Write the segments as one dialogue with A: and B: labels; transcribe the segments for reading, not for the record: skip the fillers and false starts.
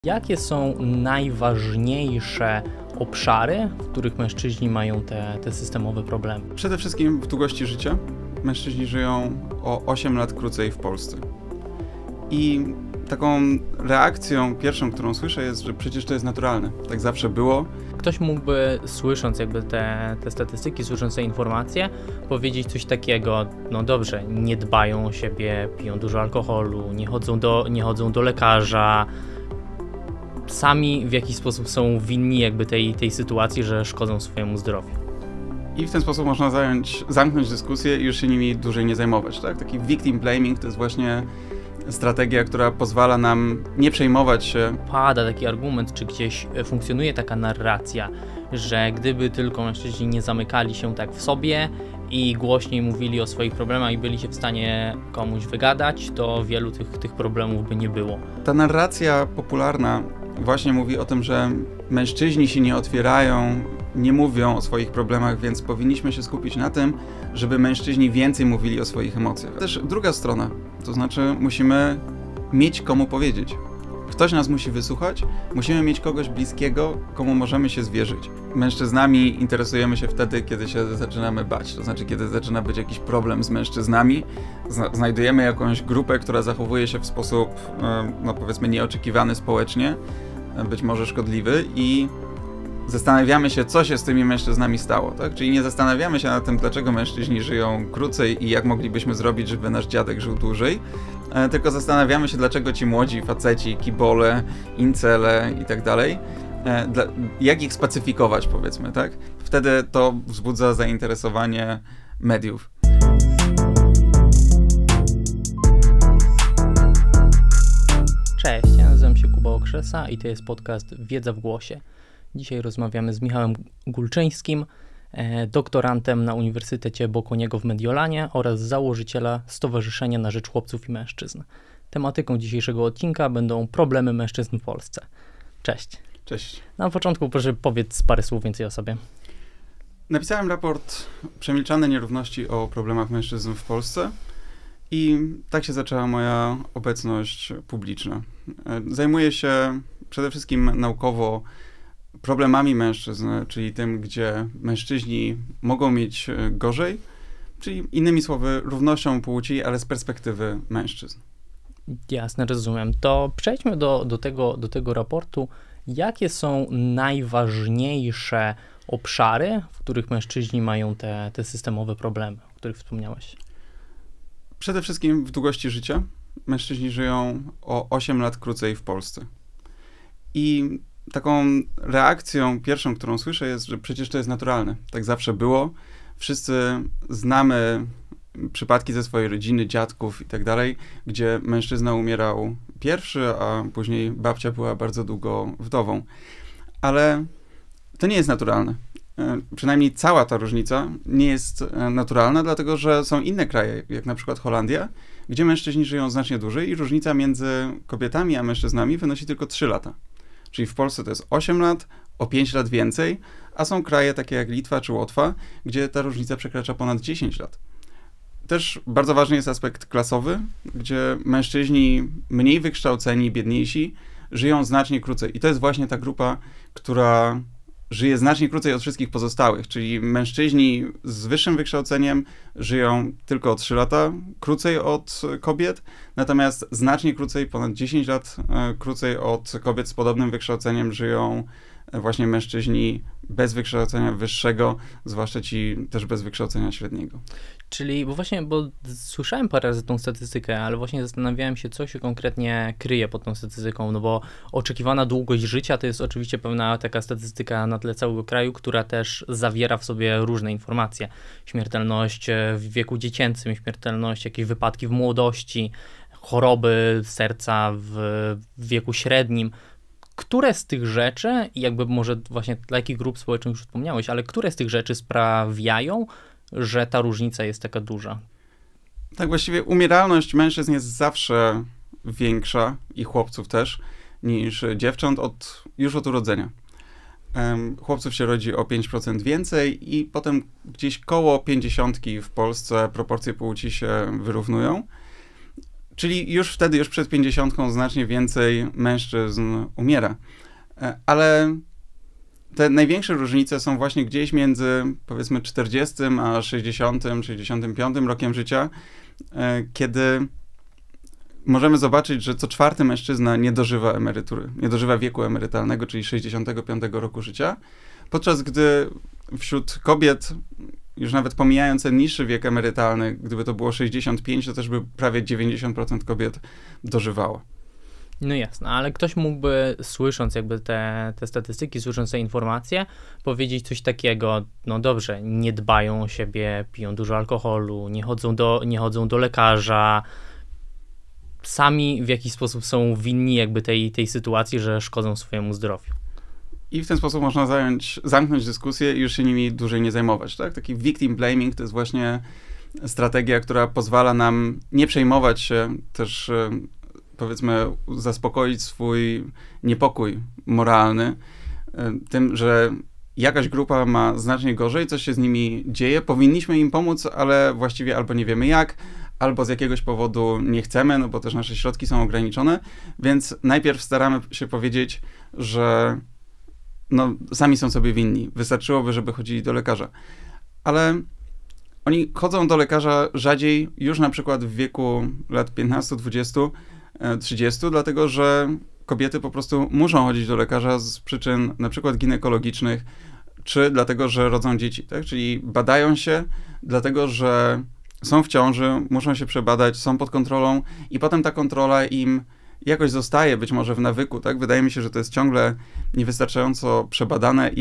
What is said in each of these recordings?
A: Jakie są najważniejsze obszary, w których mężczyźni mają te systemowe problemy?
B: Przede wszystkim w długości życia. Mężczyźni żyją o 8 lat krócej w Polsce. I taką reakcją pierwszą, którą słyszę, jest, że przecież to jest naturalne. Tak zawsze było.
A: Ktoś mógłby, słysząc jakby te statystyki, słysząc te informacje, powiedzieć coś takiego: no dobrze, nie dbają o siebie, piją dużo alkoholu, nie chodzą do lekarza, sami w jakiś sposób są winni jakby tej sytuacji, że szkodzą swojemu zdrowiu.
B: I w ten sposób można zamknąć dyskusję i już się nimi dłużej nie zajmować. Tak? Taki victim blaming to jest właśnie strategia, która pozwala nam nie przejmować się.
A: Pada taki argument, czy gdzieś funkcjonuje taka narracja, że gdyby tylko mężczyźni nie zamykali się tak w sobie i głośniej mówili o swoich problemach i byli się w stanie komuś wygadać, to wielu tych problemów by nie było.
B: Ta narracja popularna właśnie mówi o tym, że mężczyźni się nie otwierają, nie mówią o swoich problemach, więc powinniśmy się skupić na tym, żeby mężczyźni więcej mówili o swoich emocjach. Też druga strona, to znaczy musimy mieć komu powiedzieć. Ktoś nas musi wysłuchać, musimy mieć kogoś bliskiego, komu możemy się zwierzyć. Mężczyznami interesujemy się wtedy, kiedy się zaczynamy bać, to znaczy kiedy zaczyna być jakiś problem z mężczyznami, znajdujemy jakąś grupę, która zachowuje się w sposób, no powiedzmy, nieoczekiwany społecznie, być może szkodliwy i zastanawiamy się, co się z tymi mężczyznami stało, tak? Czyli nie zastanawiamy się nad tym, dlaczego mężczyźni żyją krócej i jak moglibyśmy zrobić, żeby nasz dziadek żył dłużej, tylko zastanawiamy się, dlaczego ci młodzi faceci, kibole, incele i tak dalej, jak ich spacyfikować, powiedzmy, tak? Wtedy to wzbudza zainteresowanie mediów.
A: Cześć, ja nazywam się Kuba Okrzesa i to jest podcast Wiedza w Głosie. Dzisiaj rozmawiamy z Michałem Gulczyńskim, doktorantem na Uniwersytecie Bocconiego w Mediolanie oraz założyciela Stowarzyszenia na Rzecz Chłopców i Mężczyzn. Tematyką dzisiejszego odcinka będą problemy mężczyzn w Polsce. Cześć.
B: Cześć.
A: Na początku proszę powiedz parę słów więcej o sobie.
B: Napisałem raport Przemilczane nierówności o problemach mężczyzn w Polsce i tak się zaczęła moja obecność publiczna. Zajmuję się przede wszystkim naukowo problemami mężczyzn, czyli tym, gdzie mężczyźni mogą mieć gorzej, czyli innymi słowy równością płci, ale z perspektywy mężczyzn.
A: Jasne, rozumiem. To przejdźmy do tego raportu. Jakie są najważniejsze obszary, w których mężczyźni mają te systemowe problemy, o których wspomniałeś?
B: Przede wszystkim w długości życia. Mężczyźni żyją o 8 lat krócej w Polsce. I taką reakcją pierwszą, którą słyszę, jest, że przecież to jest naturalne. Tak zawsze było. Wszyscy znamy przypadki ze swojej rodziny, dziadków i tak dalej, gdzie mężczyzna umierał pierwszy, a później babcia była bardzo długo wdową. Ale to nie jest naturalne. Przynajmniej cała ta różnica nie jest naturalna, dlatego że są inne kraje, jak na przykład Holandia, gdzie mężczyźni żyją znacznie dłużej i różnica między kobietami a mężczyznami wynosi tylko 3 lata. Czyli w Polsce to jest 8 lat, o 5 lat więcej, a są kraje takie jak Litwa czy Łotwa, gdzie ta różnica przekracza ponad 10 lat. Też bardzo ważny jest aspekt klasowy, gdzie mężczyźni mniej wykształceni, biedniejsi żyją znacznie krócej. I to jest właśnie ta grupa, która żyje znacznie krócej od wszystkich pozostałych, czyli mężczyźni z wyższym wykształceniem żyją tylko o 3 lata krócej od kobiet, natomiast znacznie krócej, ponad 10 lat krócej od kobiet z podobnym wykształceniem żyją właśnie mężczyźni bez wykształcenia wyższego, zwłaszcza ci też bez wykształcenia średniego.
A: Czyli, bo słyszałem parę razy tą statystykę, ale właśnie zastanawiałem się, co się konkretnie kryje pod tą statystyką, no bo oczekiwana długość życia to jest oczywiście pewna taka statystyka na tle całego kraju, która też zawiera w sobie różne informacje. Śmiertelność w wieku dziecięcym, śmiertelność, jakieś wypadki w młodości, choroby serca w wieku średnim. Które z tych rzeczy, i jakby może właśnie dla jakich grup społecznych już wspomniałeś, ale które z tych rzeczy sprawiają, że ta różnica jest taka duża?
B: Tak, właściwie umieralność mężczyzn jest zawsze większa i chłopców też niż dziewcząt już od urodzenia. Chłopców się rodzi o 5% więcej i potem gdzieś koło 50 w Polsce proporcje płci się wyrównują. Czyli już wtedy, już przed 50 znacznie więcej mężczyzn umiera. Ale te największe różnice są właśnie gdzieś między, powiedzmy, 40 a 60, 65 rokiem życia, kiedy możemy zobaczyć, że co czwarty mężczyzna nie dożywa emerytury, nie dożywa wieku emerytalnego, czyli 65 roku życia, podczas gdy wśród kobiet, już nawet pomijając ten niższy wiek emerytalny, gdyby to było 65, to też by prawie 90% kobiet dożywało.
A: No jasne, ale ktoś mógłby, słysząc jakby te statystyki, słysząc te informacje, powiedzieć coś takiego, no dobrze, nie dbają o siebie, piją dużo alkoholu, nie chodzą do lekarza, sami w jakiś sposób są winni jakby tej sytuacji, że szkodzą swojemu zdrowiu.
B: I w ten sposób można zamknąć dyskusję i już się nimi dłużej nie zajmować, tak? Taki victim blaming to jest właśnie strategia, która pozwala nam nie przejmować się też, powiedzmy, zaspokoić swój niepokój moralny tym, że jakaś grupa ma znacznie gorzej, coś się z nimi dzieje, powinniśmy im pomóc, ale właściwie albo nie wiemy jak, albo z jakiegoś powodu nie chcemy, no bo też nasze środki są ograniczone, więc najpierw staramy się powiedzieć, że no, sami są sobie winni. Wystarczyłoby, żeby chodzili do lekarza. Ale oni chodzą do lekarza rzadziej już na przykład w wieku lat 15, 20, 30, dlatego że kobiety po prostu muszą chodzić do lekarza z przyczyn na przykład ginekologicznych, czy dlatego, że rodzą dzieci, tak? Czyli badają się, dlatego że są w ciąży, muszą się przebadać, są pod kontrolą i potem ta kontrola im jakoś zostaje, być może w nawyku, tak? Wydaje mi się, że to jest ciągle niewystarczająco przebadane,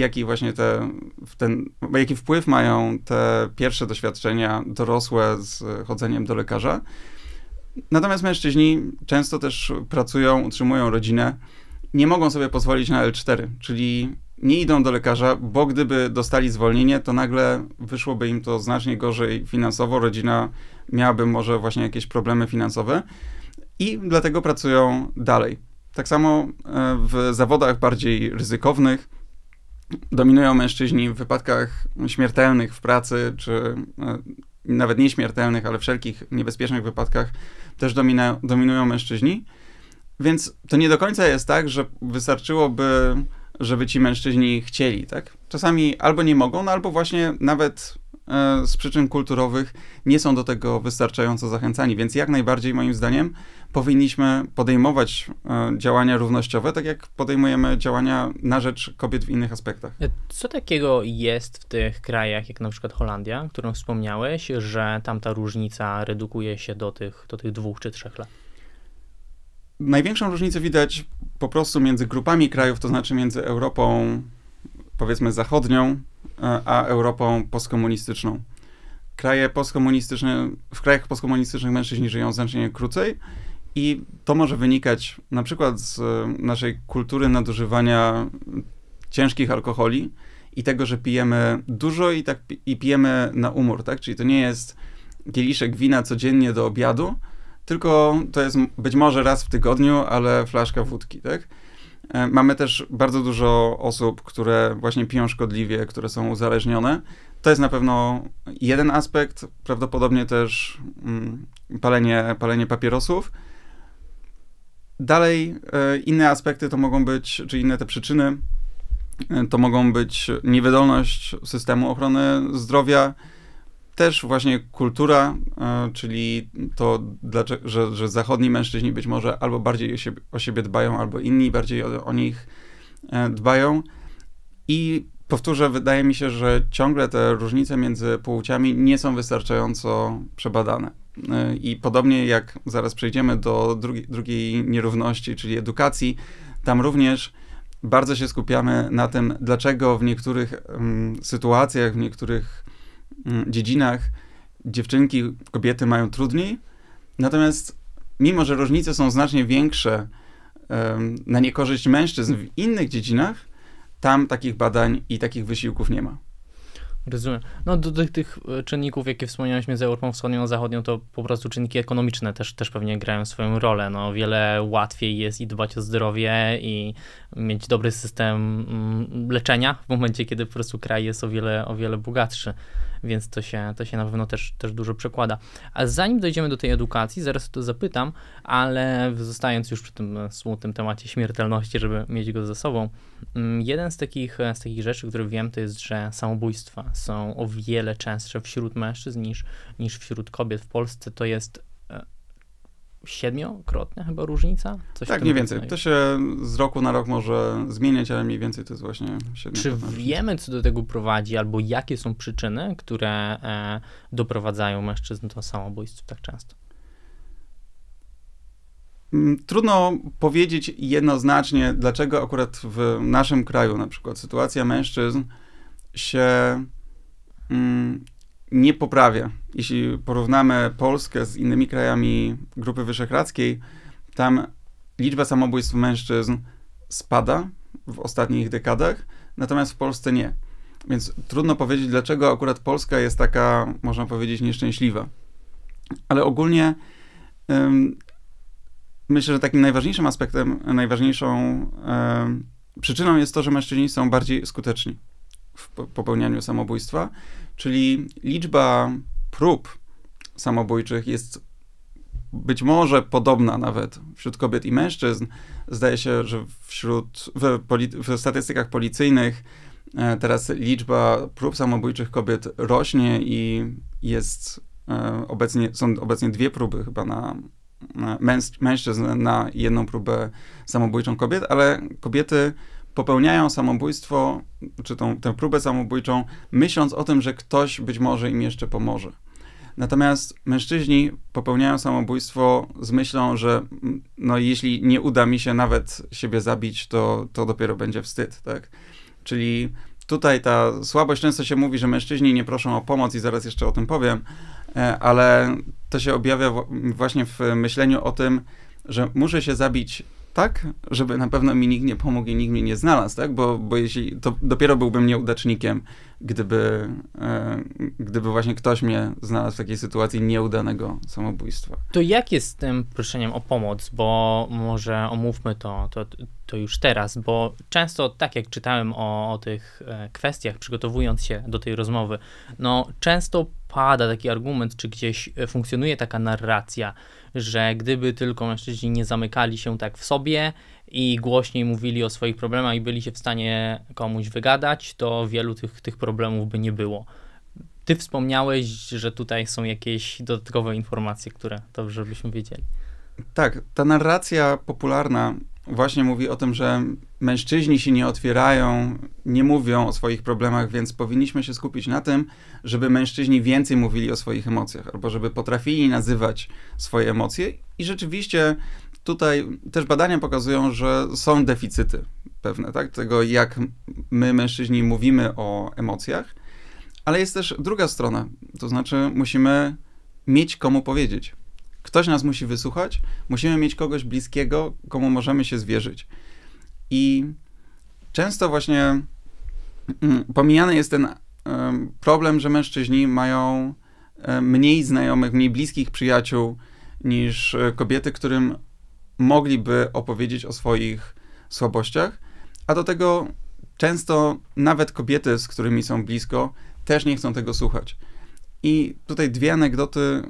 B: jaki wpływ mają te pierwsze doświadczenia dorosłe z chodzeniem do lekarza. Natomiast mężczyźni często też pracują, utrzymują rodzinę, nie mogą sobie pozwolić na L4, czyli nie idą do lekarza, bo gdyby dostali zwolnienie, to nagle wyszłoby im to znacznie gorzej finansowo, rodzina miałaby może właśnie jakieś problemy finansowe i dlatego pracują dalej. Tak samo w zawodach bardziej ryzykownych dominują mężczyźni w wypadkach śmiertelnych w pracy, czy nawet nieśmiertelnych, ale wszelkich niebezpiecznych wypadkach też dominują mężczyźni. Więc to nie do końca jest tak, że wystarczyłoby, żeby ci mężczyźni chcieli, tak? Czasami albo nie mogą, no albo właśnie nawet z przyczyn kulturowych nie są do tego wystarczająco zachęcani, więc jak najbardziej moim zdaniem powinniśmy podejmować działania równościowe, tak jak podejmujemy działania na rzecz kobiet w innych aspektach.
A: Co takiego jest w tych krajach, jak na przykład Holandia, którą wspomniałeś, że tam ta różnica redukuje się do tych 2 czy 3 lat?
B: Największą różnicę widać po prostu między grupami krajów, to znaczy między Europą, powiedzmy, zachodnią, a Europą postkomunistyczną. W krajach postkomunistycznych mężczyźni żyją znacznie krócej i to może wynikać na przykład z naszej kultury nadużywania ciężkich alkoholi i tego, że pijemy dużo i pijemy na umór, tak? Czyli to nie jest kieliszek wina codziennie do obiadu, tylko to jest być może raz w tygodniu, ale flaszka wódki, tak? Mamy też bardzo dużo osób, które właśnie piją szkodliwie, które są uzależnione. To jest na pewno jeden aspekt, prawdopodobnie też palenie papierosów. Dalej inne aspekty to mogą być, czy inne te przyczyny, to mogą być niewydolność systemu ochrony zdrowia, też właśnie kultura, czyli to, że zachodni mężczyźni być może albo bardziej o siebie dbają, albo inni bardziej o nich dbają. I powtórzę, wydaje mi się, że ciągle te różnice między płciami nie są wystarczająco przebadane. I podobnie jak zaraz przejdziemy do drugiej nierówności, czyli edukacji, tam również bardzo się skupiamy na tym, dlaczego w niektórych sytuacjach, w niektórych dziedzinach dziewczynki, kobiety mają trudniej, natomiast mimo, że różnice są znacznie większe na niekorzyść mężczyzn w innych dziedzinach, tam takich badań i takich wysiłków nie ma.
A: Rozumiem. No do tych czynników, jakie wspomniałeś między Europą Wschodnią a Zachodnią, to po prostu czynniki ekonomiczne też pewnie grają swoją rolę. No, wiele łatwiej jest i dbać o zdrowie i mieć dobry system leczenia w momencie, kiedy po prostu kraj jest o wiele bogatszy. więc to się na pewno też dużo przekłada. A zanim dojdziemy do tej edukacji, zaraz o to zapytam, ale zostając już przy tym smutnym temacie śmiertelności, żeby mieć go ze sobą, jeden z takich rzeczy, które wiem, to jest, że samobójstwa są o wiele częstsze wśród mężczyzn niż wśród kobiet. W Polsce to jest 7-krotna chyba różnica?
B: Tak, mniej więcej. To się z roku na rok może zmieniać, ale mniej więcej to jest właśnie 7-krotna.
A: Czy wiemy, co do tego prowadzi, albo jakie są przyczyny, które doprowadzają mężczyzn do samobójstw tak często?
B: Trudno powiedzieć jednoznacznie, dlaczego akurat w naszym kraju na przykład sytuacja mężczyzn się nie poprawia. Jeśli porównamy Polskę z innymi krajami Grupy Wyszehradzkiej, tam liczba samobójstw mężczyzn spada w ostatnich dekadach, natomiast w Polsce nie. Więc trudno powiedzieć, dlaczego akurat Polska jest taka, można powiedzieć, nieszczęśliwa. Ale ogólnie myślę, że takim najważniejszym aspektem, najważniejszą przyczyną jest to, że mężczyźni są bardziej skuteczni w popełnianiu samobójstwa, czyli liczba prób samobójczych jest być może podobna nawet wśród kobiet i mężczyzn. Zdaje się, że w statystykach policyjnych teraz liczba prób samobójczych kobiet rośnie i są obecnie 2 próby chyba na mężczyzn na 1 próbę samobójczą kobiet, ale kobiety popełniają samobójstwo, czy tę próbę samobójczą, myśląc o tym, że ktoś być może im jeszcze pomoże. Natomiast mężczyźni popełniają samobójstwo z myślą, że no, jeśli nie uda mi się nawet siebie zabić, to dopiero będzie wstyd, tak? Czyli tutaj ta słabość, często się mówi, że mężczyźni nie proszą o pomoc i zaraz jeszcze o tym powiem, ale to się objawia właśnie w myśleniu o tym, że muszę się zabić tak, żeby na pewno mi nikt nie pomógł i nikt mnie nie znalazł, tak? Bo jeśli, to dopiero byłbym nieudacznikiem, gdyby właśnie ktoś mnie znalazł w takiej sytuacji nieudanego samobójstwa.
A: To jak jest z tym proszeniem o pomoc? Bo może omówmy to już teraz, bo często, tak jak czytałem o tych kwestiach, przygotowując się do tej rozmowy, no często pada taki argument, czy gdzieś funkcjonuje taka narracja, że gdyby tylko mężczyźni nie zamykali się tak w sobie i głośniej mówili o swoich problemach i byli się w stanie komuś wygadać, to wielu tych problemów by nie było. Ty wspomniałeś, że tutaj są jakieś dodatkowe informacje, które dobrze byśmy wiedzieli.
B: Tak, ta narracja popularna właśnie mówi o tym, że mężczyźni się nie otwierają, nie mówią o swoich problemach, więc powinniśmy się skupić na tym, żeby mężczyźni więcej mówili o swoich emocjach, albo żeby potrafili nazywać swoje emocje. I rzeczywiście tutaj też badania pokazują, że są deficyty pewne, tak? Tego, jak my, mężczyźni, mówimy o emocjach, ale jest też druga strona, to znaczy musimy mieć komu powiedzieć. Ktoś nas musi wysłuchać, musimy mieć kogoś bliskiego, komu możemy się zwierzyć. I często właśnie pomijany jest ten problem, że mężczyźni mają mniej znajomych, mniej bliskich przyjaciół niż kobiety, którym mogliby opowiedzieć o swoich słabościach, a do tego często nawet kobiety, z którymi są blisko, też nie chcą tego słuchać. I tutaj 2 anegdoty.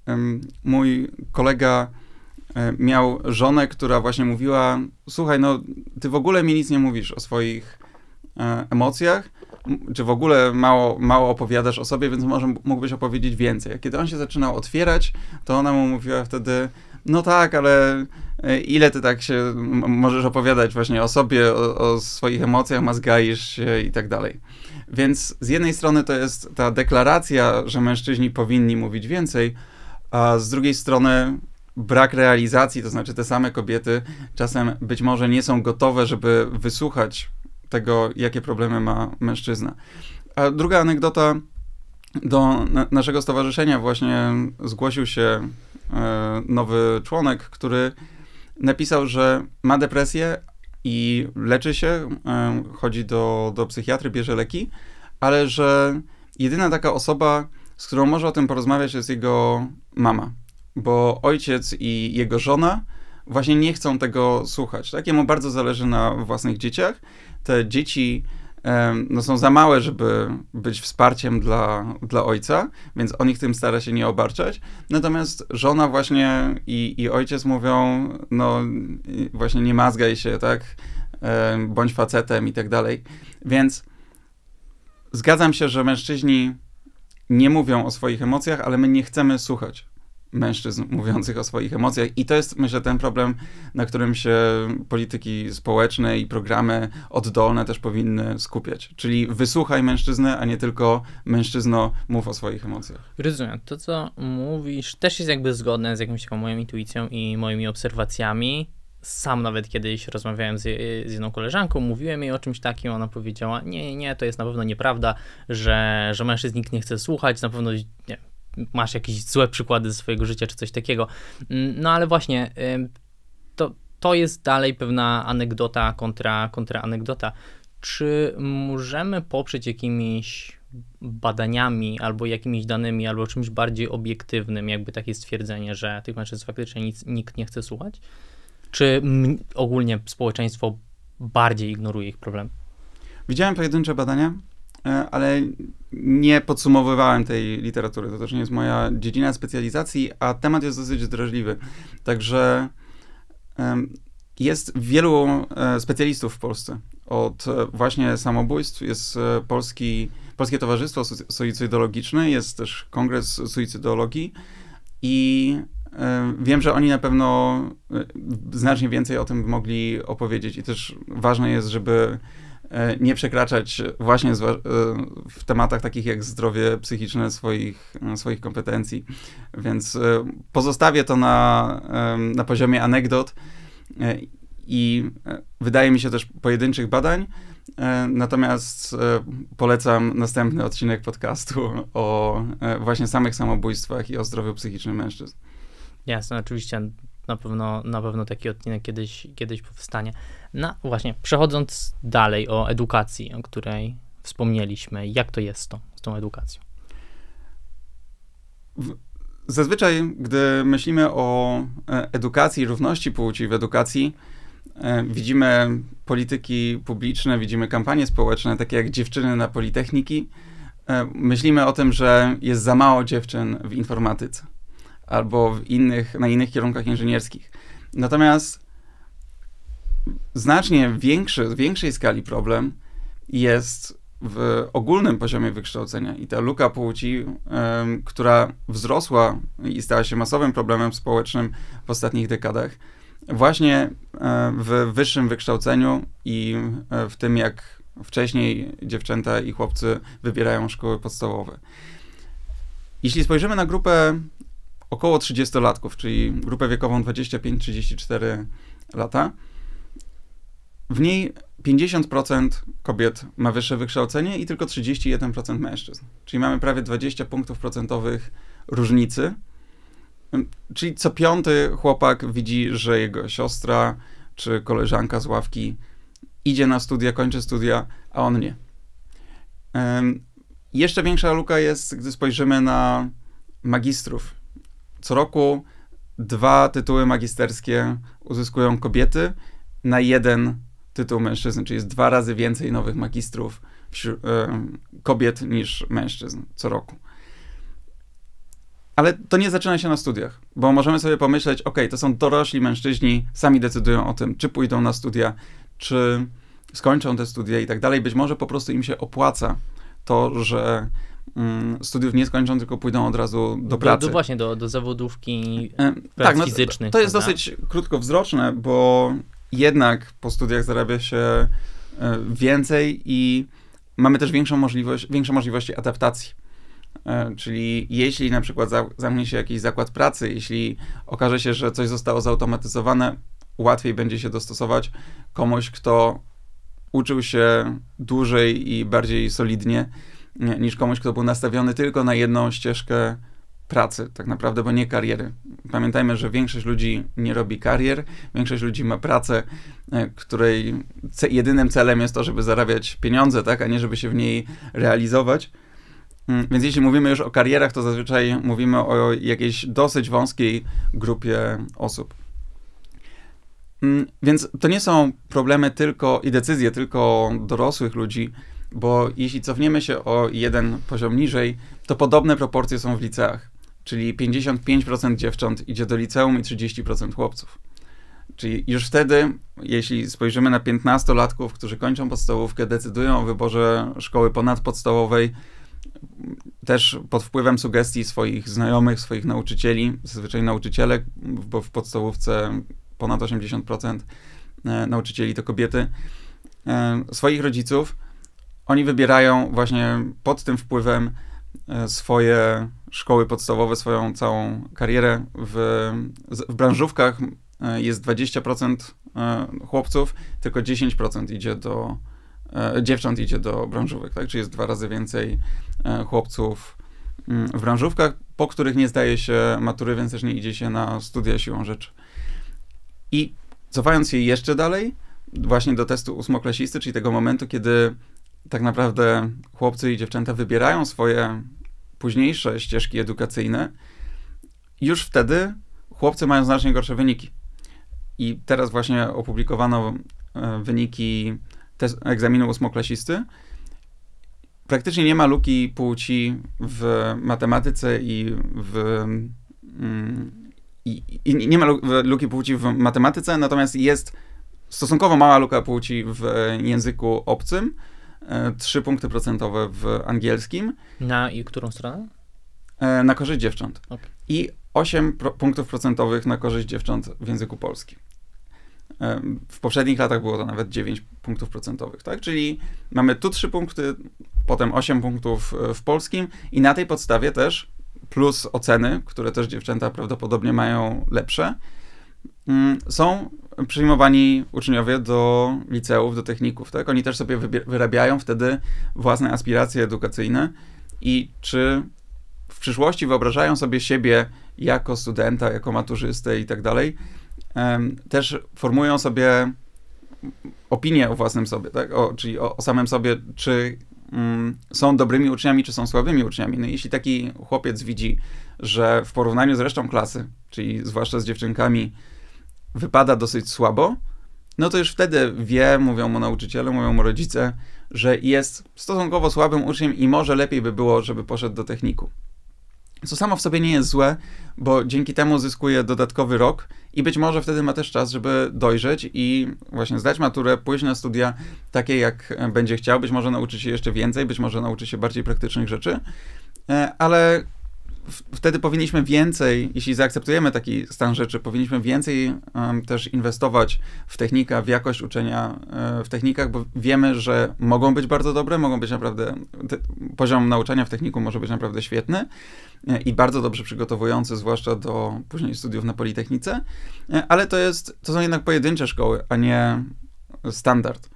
B: Mój kolega miał żonę, która właśnie mówiła: słuchaj, no ty w ogóle mi nic nie mówisz o swoich emocjach, czy w ogóle mało opowiadasz o sobie, więc może mógłbyś opowiedzieć więcej. A kiedy on się zaczynał otwierać, to ona mu mówiła wtedy: no tak, ale ile ty tak się możesz opowiadać właśnie o sobie, o swoich emocjach, mazgaisz się i tak dalej. Więc z jednej strony to jest ta deklaracja, że mężczyźni powinni mówić więcej, a z drugiej strony brak realizacji, to znaczy te same kobiety czasem być może nie są gotowe, żeby wysłuchać tego, jakie problemy ma mężczyzna. A druga anegdota, do naszego stowarzyszenia właśnie zgłosił się nowy członek, który napisał, że ma depresję i leczy się, chodzi do psychiatry, bierze leki, ale że jedyna taka osoba, z którą może o tym porozmawiać, jest jego mama, bo ojciec i jego żona właśnie nie chcą tego słuchać. Tak? Jemu bardzo zależy na własnych dzieciach. Te dzieci no są za małe, żeby być wsparciem dla ojca, więc on ich tym stara się nie obarczać. Natomiast żona właśnie i ojciec mówią, no właśnie nie mazgaj się, tak, bądź facetem i tak dalej. Więc zgadzam się, że mężczyźni nie mówią o swoich emocjach, ale my nie chcemy słuchać mężczyzn mówiących o swoich emocjach. I to jest, myślę, ten problem, na którym się polityki społeczne i programy oddolne też powinny skupiać. Czyli wysłuchaj mężczyznę, a nie tylko mężczyzno, mów o swoich emocjach.
A: Rozumiem. To, co mówisz, też jest jakby zgodne z jakąś taką moją intuicją i moimi obserwacjami. Sam nawet kiedyś rozmawiałem z jedną koleżanką, mówiłem jej o czymś takim, ona powiedziała, nie, to jest na pewno nieprawda, że mężczyzn nikt nie chce słuchać, na pewno nie, masz jakieś złe przykłady ze swojego życia, czy coś takiego. No ale właśnie, to jest dalej pewna anegdota kontra anegdota. Czy możemy poprzeć jakimiś badaniami, albo jakimiś danymi, albo czymś bardziej obiektywnym, jakby takie stwierdzenie, że tych mężczyzn faktycznie nikt nie chce słuchać? Czy ogólnie społeczeństwo bardziej ignoruje ich problem?
B: Widziałem pojedyncze badania, ale nie podsumowywałem tej literatury. To też nie jest moja dziedzina specjalizacji, a temat jest dosyć drażliwy. Także jest wielu specjalistów w Polsce. Od właśnie samobójstw jest Polskie Towarzystwo Suicydologiczne, jest też Kongres Suicydologii i wiem, że oni na pewno znacznie więcej o tym mogli opowiedzieć i też ważne jest, żeby nie przekraczać właśnie w tematach takich jak zdrowie psychiczne swoich kompetencji. Więc pozostawię to na poziomie anegdot i wydaje mi się też pojedynczych badań. Natomiast polecam następny odcinek podcastu o właśnie samych samobójstwach i o zdrowiu psychicznym mężczyzn.
A: Jasne, oczywiście na pewno taki odcinek kiedyś powstanie. No właśnie, przechodząc dalej o edukacji, o której wspomnieliśmy, jak to jest z tą edukacją?
B: Zazwyczaj, gdy myślimy o edukacji, równości płci w edukacji, widzimy polityki publiczne, widzimy kampanie społeczne, takie jak Dziewczyny na Politechniki. Myślimy o tym, że jest za mało dziewczyn w informatyce albo na innych kierunkach inżynierskich. Natomiast znacznie w większej skali problem jest w ogólnym poziomie wykształcenia i ta luka płci, która wzrosła i stała się masowym problemem społecznym w ostatnich dekadach, właśnie w wyższym wykształceniu i w tym, jak wcześniej dziewczęta i chłopcy wybierają szkoły podstawowe. Jeśli spojrzymy na grupę około 30-latków, czyli grupę wiekową 25-34 lata, w niej 50% kobiet ma wyższe wykształcenie i tylko 31% mężczyzn. Czyli mamy prawie 20 punktów procentowych różnicy. Czyli co piąty chłopak widzi, że jego siostra czy koleżanka z ławki idzie na studia, kończy studia, a on nie. Jeszcze większa luka jest, gdy spojrzymy na magistrów. Co roku 2 tytuły magisterskie uzyskują kobiety na 1 tytuł mężczyzn, czyli jest 2 razy więcej nowych magistrów kobiet niż mężczyzn co roku. Ale to nie zaczyna się na studiach, bo możemy sobie pomyśleć, to są dorośli mężczyźni, sami decydują o tym, czy pójdą na studia, czy skończą te studia i tak dalej. Być może po prostu im się opłaca to, że studiów nie skończą, tylko pójdą od razu do pracy.
A: Właśnie do zawodówki
B: prac
A: fizycznych.
B: To jest dosyć krótkowzroczne, bo jednak po studiach zarabia się więcej i mamy też większe możliwości adaptacji. Czyli jeśli na przykład zamknie się jakiś zakład pracy, jeśli okaże się, że coś zostało zautomatyzowane, łatwiej będzie się dostosować komuś, kto uczył się dłużej i bardziej solidnie, niż komuś, kto był nastawiony tylko na jedną ścieżkę pracy, tak naprawdę, bo nie kariery. Pamiętajmy, że większość ludzi nie robi karier, większość ludzi ma pracę, której jedynym celem jest to, żeby zarabiać pieniądze, tak, a nie żeby się w niej realizować. Więc jeśli mówimy już o karierach, to zazwyczaj mówimy o jakiejś dosyć wąskiej grupie osób. Więc to nie są problemy i decyzje tylko dorosłych ludzi, bo jeśli cofniemy się o jeden poziom niżej, to podobne proporcje są w liceach, czyli 55% dziewcząt idzie do liceum i 30% chłopców. Czyli już wtedy, jeśli spojrzymy na 15-latków, którzy kończą podstawówkę, decydują o wyborze szkoły ponadpodstawowej, też pod wpływem sugestii swoich znajomych, swoich nauczycieli, zazwyczaj nauczycielek, bo w podstawówce ponad 80% nauczycieli to kobiety, swoich rodziców, oni wybierają właśnie pod tym wpływem swoje szkoły podstawowe, swoją całą karierę. W branżówkach jest 20% chłopców, tylko 10% dziewcząt idzie do branżówek, tak? Czyli jest 2 razy więcej chłopców w branżówkach, po których nie zdaje się matury, więc też nie idzie się na studia siłą rzeczy. I cofając się jeszcze dalej, właśnie do testu ósmoklasisty, czyli tego momentu, kiedy tak naprawdę chłopcy i dziewczęta wybierają swoje późniejsze ścieżki edukacyjne, już wtedy chłopcy mają znacznie gorsze wyniki. I teraz właśnie opublikowano wyniki egzaminu ósmoklasisty. Praktycznie nie ma luki płci w matematyce nie ma luki płci w matematyce, natomiast jest stosunkowo mała luka płci w języku obcym, 3 punkty procentowe w angielskim.
A: Na i którą stronę?
B: Na korzyść dziewcząt.
A: Okay.
B: I 8 punktów procentowych na korzyść dziewcząt w języku polskim. W poprzednich latach było to nawet 9 punktów procentowych, tak? Czyli mamy tu 3 punkty, potem 8 punktów w polskim i na tej podstawie też, plus oceny, które też dziewczęta prawdopodobnie mają lepsze, są przyjmowani uczniowie do liceów, do techników, tak? Oni też sobie wyrabiają wtedy własne aspiracje edukacyjne i czy w przyszłości wyobrażają sobie siebie jako studenta, jako maturzystę i tak dalej, też formują sobie opinię o własnym sobie, tak? Czyli o samym sobie, czy są dobrymi uczniami, czy są słabymi uczniami. No jeśli taki chłopiec widzi, że w porównaniu z resztą klasy, czyli zwłaszcza z dziewczynkami, wypada dosyć słabo, no to już wtedy mówią mu nauczyciele, mówią mu rodzice, że jest stosunkowo słabym uczniem i może lepiej by było, żeby poszedł do techniku. Co samo w sobie nie jest złe, bo dzięki temu zyskuje dodatkowy rok i być może wtedy ma też czas, żeby dojrzeć i właśnie zdać maturę, pójść na studia takie, jak będzie chciał, być może nauczy się jeszcze więcej, być może nauczy się bardziej praktycznych rzeczy, ale wtedy powinniśmy więcej, jeśli zaakceptujemy taki stan rzeczy, powinniśmy więcej też inwestować w technikę, w jakość uczenia w technikach, bo wiemy, że mogą być bardzo dobre, mogą być naprawdę, poziom nauczania w techniku może być naprawdę świetny i bardzo dobrze przygotowujący, zwłaszcza do później studiów na Politechnice, ale to są jednak pojedyncze szkoły, a nie standard.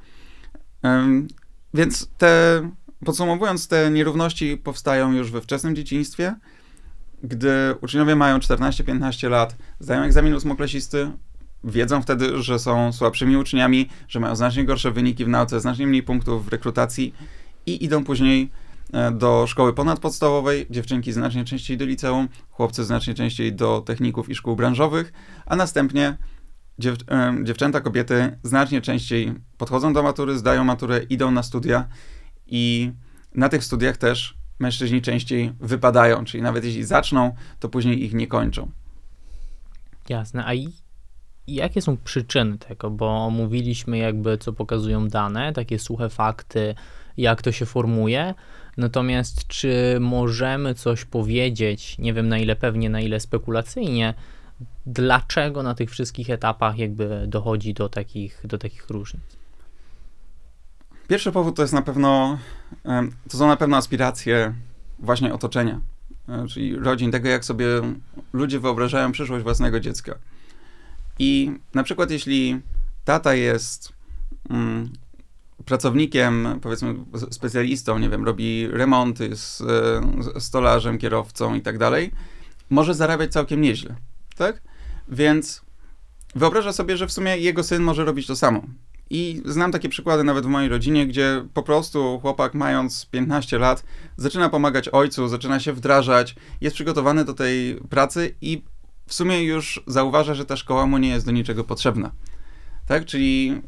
B: Więc podsumowując, te nierówności powstają już we wczesnym dzieciństwie, gdy uczniowie mają 14-15 lat, zdają egzamin ósmoklasisty, wiedzą wtedy, że są słabszymi uczniami, że mają znacznie gorsze wyniki w nauce, znacznie mniej punktów w rekrutacji i idą później do szkoły ponadpodstawowej, dziewczynki znacznie częściej do liceum, chłopcy znacznie częściej do techników i szkół branżowych, a następnie dziewczęta, kobiety znacznie częściej podchodzą do matury, zdają maturę, idą na studia i na tych studiach też mężczyźni częściej wypadają, czyli nawet jeśli zaczną, to później ich nie kończą.
A: Jasne, a jakie są przyczyny tego? Bo omówiliśmy jakby, co pokazują dane, takie suche fakty, jak to się formuje, natomiast czy możemy coś powiedzieć, nie wiem na ile pewnie, na ile spekulacyjnie, dlaczego na tych wszystkich etapach jakby dochodzi do takich różnic?
B: Pierwszy powód to są na pewno aspiracje właśnie otoczenia, czyli rodzin, tego jak sobie ludzie wyobrażają przyszłość własnego dziecka. I na przykład jeśli tata jest pracownikiem, powiedzmy specjalistą, nie wiem, robi remonty z stolarzem, kierowcą i tak dalej, może zarabiać całkiem nieźle, tak? Więc wyobraża sobie, że w sumie jego syn może robić to samo. I znam takie przykłady nawet w mojej rodzinie, gdzie po prostu chłopak mając 15 lat zaczyna pomagać ojcu, zaczyna się wdrażać, jest przygotowany do tej pracy i w sumie już zauważa, że ta szkoła mu nie jest do niczego potrzebna. Tak? Czyli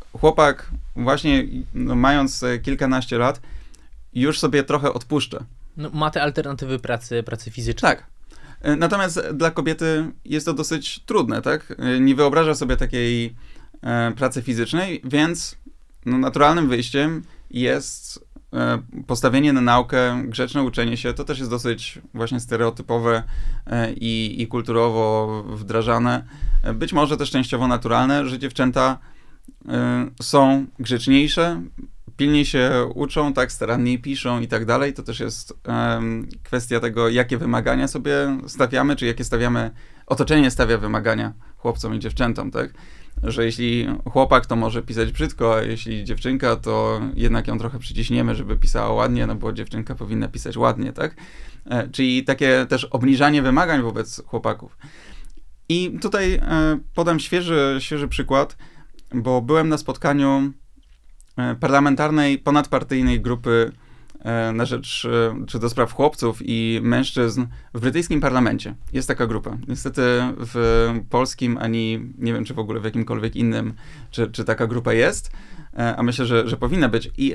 B: chłopak właśnie no, mając kilkanaście lat już sobie trochę odpuszcza.
A: No, ma te alternatywy pracy fizycznej.
B: Tak. Natomiast dla kobiety jest to dosyć trudne, tak? Nie wyobraża sobie takiej pracy fizycznej, więc no, naturalnym wyjściem jest postawienie na naukę, grzeczne uczenie się. To też jest dosyć właśnie stereotypowe i kulturowo wdrażane. Być może też częściowo naturalne, że dziewczęta są grzeczniejsze, pilniej się uczą, tak, staranniej piszą i tak dalej. To też jest kwestia tego, jakie wymagania sobie stawiamy, czy jakie otoczenie stawia wymagania chłopcom i dziewczętom, tak? Że jeśli chłopak, to może pisać brzydko, a jeśli dziewczynka, to jednak ją trochę przyciśniemy, żeby pisała ładnie, no bo dziewczynka powinna pisać ładnie, tak? Czyli takie też obniżanie wymagań wobec chłopaków. I tutaj podam świeży przykład, bo byłem na spotkaniu parlamentarnej, ponadpartyjnej grupy na rzecz, czy do spraw chłopców i mężczyzn w brytyjskim parlamencie. Jest taka grupa. Niestety w polskim, ani nie wiem, czy w ogóle w jakimkolwiek innym, czy taka grupa jest, a myślę, że powinna być. I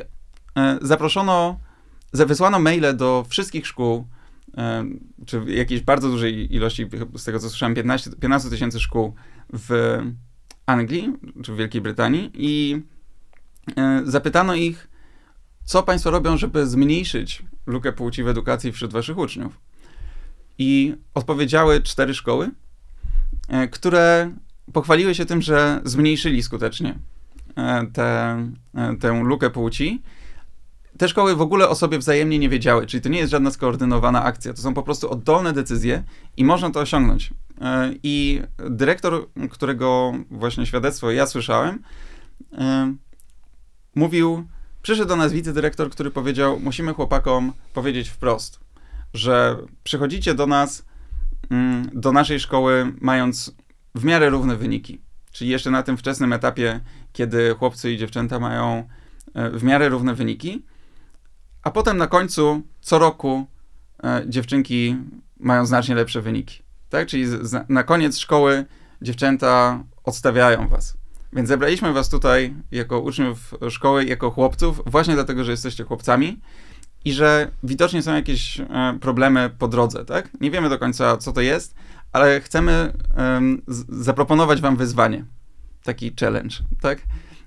B: wysłano maile do wszystkich szkół, czy jakiejś bardzo dużej ilości, z tego co słyszałem, 15 tysięcy szkół w Anglii, czy w Wielkiej Brytanii i zapytano ich, co państwo robią, żeby zmniejszyć lukę płci w edukacji wśród waszych uczniów. I odpowiedziały 4 szkoły, które pochwaliły się tym, że zmniejszyli skutecznie tę lukę płci. Te szkoły w ogóle o sobie wzajemnie nie wiedziały, czyli to nie jest żadna skoordynowana akcja, to są po prostu oddolne decyzje i można to osiągnąć. I dyrektor, którego właśnie świadectwo ja słyszałem, przyszedł do nas wicedyrektor, który powiedział, musimy chłopakom powiedzieć wprost, że przychodzicie do nas, do naszej szkoły, mając w miarę równe wyniki. Czyli jeszcze na tym wczesnym etapie, kiedy chłopcy i dziewczęta mają w miarę równe wyniki, a potem na końcu, co roku, dziewczynki mają znacznie lepsze wyniki. Tak? Czyli na koniec szkoły dziewczęta odstawiają was. Więc zebraliśmy was tutaj jako uczniów szkoły, jako chłopców, właśnie dlatego, że jesteście chłopcami i że widocznie są jakieś problemy po drodze, tak? Nie wiemy do końca, co to jest, ale chcemy zaproponować wam wyzwanie, taki challenge, tak?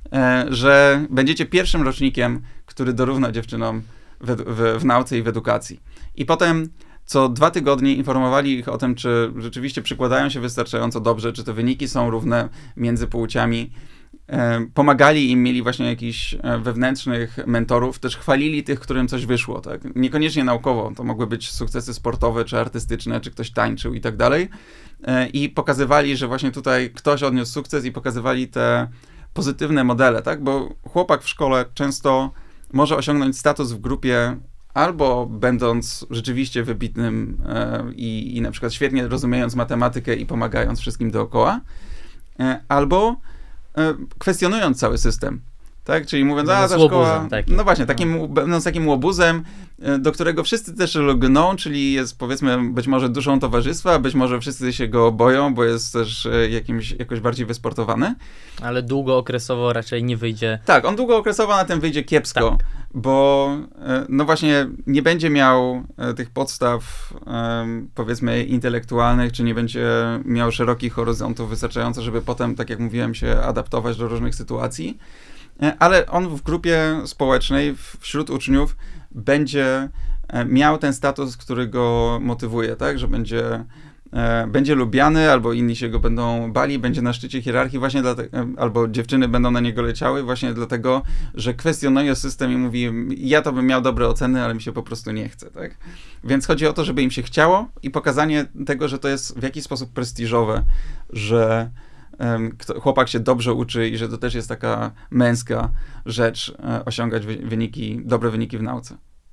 B: Że będziecie pierwszym rocznikiem, który dorówna dziewczynom w nauce i w edukacji. I potem co 2 tygodnie informowali ich o tym, czy rzeczywiście przykładają się wystarczająco dobrze, czy te wyniki są równe między płciami. Pomagali im, mieli właśnie jakichś wewnętrznych mentorów, też chwalili tych, którym coś wyszło, tak? Niekoniecznie naukowo, to mogły być sukcesy sportowe, czy artystyczne, czy ktoś tańczył i tak dalej. I pokazywali, że właśnie tutaj ktoś odniósł sukces i pokazywali te pozytywne modele, tak? Bo chłopak w szkole często może osiągnąć status w grupie albo będąc rzeczywiście wybitnym i na przykład świetnie rozumiejąc matematykę i pomagając wszystkim dookoła, albo kwestionując cały system. Tak? Czyli mówiąc, ta szkoła, no właśnie, będąc takim łobuzem, do którego wszyscy też lgną, czyli jest powiedzmy być może duszą towarzystwa, być może wszyscy się go boją, bo jest też jakoś bardziej wysportowany.
A: Ale długookresowo raczej nie wyjdzie.
B: Tak, on długookresowo na tym wyjdzie kiepsko, tak. Bo no właśnie nie będzie miał tych podstaw powiedzmy intelektualnych, czy nie będzie miał szerokich horyzontów wystarczająco, żeby potem, tak jak mówiłem, się adaptować do różnych sytuacji. Ale on w grupie społecznej, wśród uczniów będzie miał ten status, który go motywuje, tak, że będzie lubiany, albo inni się go będą bali, będzie na szczycie hierarchii właśnie dlatego, albo dziewczyny będą na niego leciały właśnie dlatego, że kwestionuje system i mówi, ja to bym miał dobre oceny, ale mi się po prostu nie chce, tak. Więc chodzi o to, żeby im się chciało i pokazanie tego, że to jest w jakiś sposób prestiżowe, że chłopak się dobrze uczy i że to też jest taka męska rzecz osiągać dobre wyniki w nauce.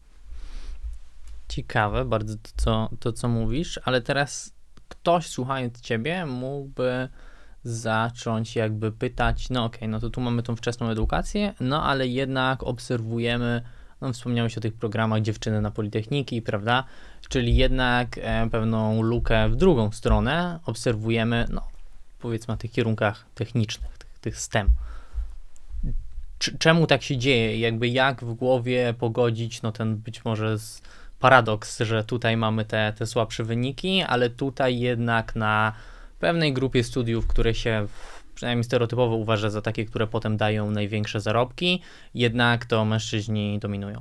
A: Ciekawe bardzo to, co mówisz, ale teraz ktoś słuchając ciebie mógłby zacząć jakby pytać, no okej, no to tu mamy tą wczesną edukację, no ale jednak obserwujemy, no wspomniałeś o tych programach dziewczyny na politechniki, prawda, czyli jednak pewną lukę w drugą stronę obserwujemy, no powiedzmy na tych kierunkach technicznych, tych STEM. czemu tak się dzieje? Jakby jak w głowie pogodzić ten być może paradoks, że tutaj mamy te słabsze wyniki, ale tutaj jednak na pewnej grupie studiów, które się przynajmniej stereotypowo uważa za takie, które potem dają największe zarobki, jednak to mężczyźni dominują.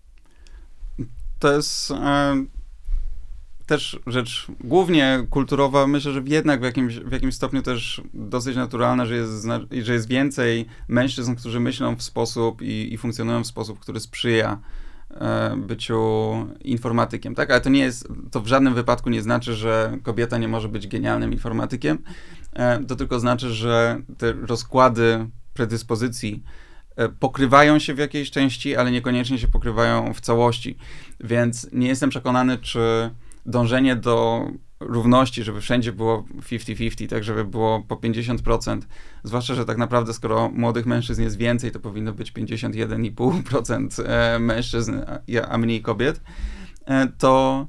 B: To jest też rzecz głównie kulturowa. Myślę, że jednak w jakimś stopniu też dosyć naturalna, że jest więcej mężczyzn, którzy myślą w sposób i funkcjonują w sposób, który sprzyja byciu informatykiem, tak? Ale to w żadnym wypadku nie znaczy, że kobieta nie może być genialnym informatykiem. To tylko znaczy, że te rozkłady predyspozycji pokrywają się w jakiejś części, ale niekoniecznie się pokrywają w całości. Więc nie jestem przekonany, czy dążenie do równości, żeby wszędzie było 50-50, tak żeby było po 50%, zwłaszcza, że tak naprawdę skoro młodych mężczyzn jest więcej, to powinno być 51,5% mężczyzn, a mniej kobiet, to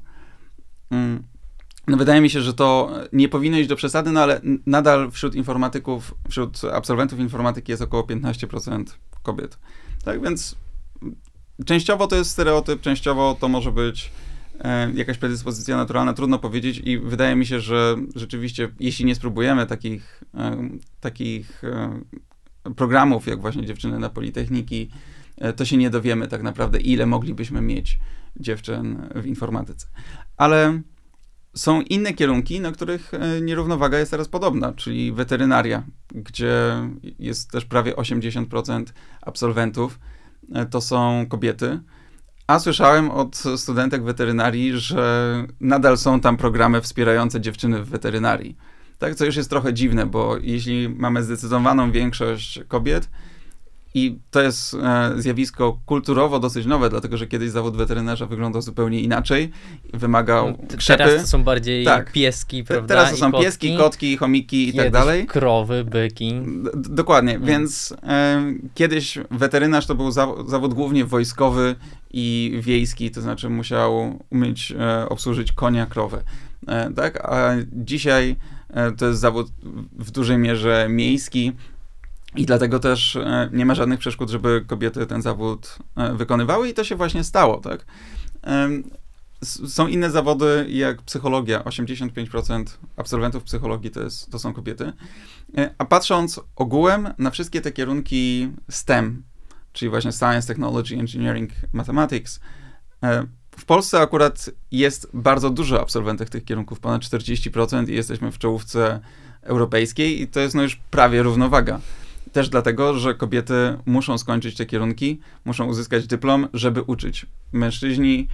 B: no wydaje mi się, że to nie powinno iść do przesady, no ale nadal wśród informatyków, wśród absolwentów informatyki jest około 15% kobiet. Tak więc częściowo to jest stereotyp, częściowo to może być jakaś predyspozycja naturalna, trudno powiedzieć i wydaje mi się, że rzeczywiście, jeśli nie spróbujemy takich programów, jak właśnie Dziewczyny na Politechniki, to się nie dowiemy tak naprawdę, ile moglibyśmy mieć dziewczyn w informatyce. Ale są inne kierunki, na których nierównowaga jest teraz podobna, czyli weterynaria, gdzie jest też prawie 80% absolwentów, to są kobiety. A słyszałem od studentek weterynarii, że nadal są tam programy wspierające dziewczyny w weterynarii. Tak, co już jest trochę dziwne, bo jeśli mamy zdecydowaną większość kobiet i to jest zjawisko kulturowo dosyć nowe, dlatego że kiedyś zawód weterynarza wyglądał zupełnie inaczej, wymagał krzepy.
A: Teraz to są bardziej pieski, prawda?
B: Teraz to są pieski, kotki, chomiki i tak dalej.
A: Krowy, byki.
B: Dokładnie, więc kiedyś weterynarz to był zawód głównie wojskowy i wiejski, to znaczy musiał umieć obsłużyć konia, krowę. Tak? A dzisiaj to jest zawód w dużej mierze miejski i dlatego też nie ma żadnych przeszkód, żeby kobiety ten zawód wykonywały i to się właśnie stało. Tak? Są inne zawody jak psychologia. 85% absolwentów psychologii to są kobiety. A patrząc ogółem na wszystkie te kierunki STEM, czyli właśnie Science, Technology, Engineering, Mathematics, w Polsce akurat jest bardzo dużo absolwentów tych kierunków, ponad 40% i jesteśmy w czołówce europejskiej i to jest już prawie równowaga. Też dlatego, że kobiety muszą skończyć te kierunki, muszą uzyskać dyplom, żeby uczyć. Mężczyźni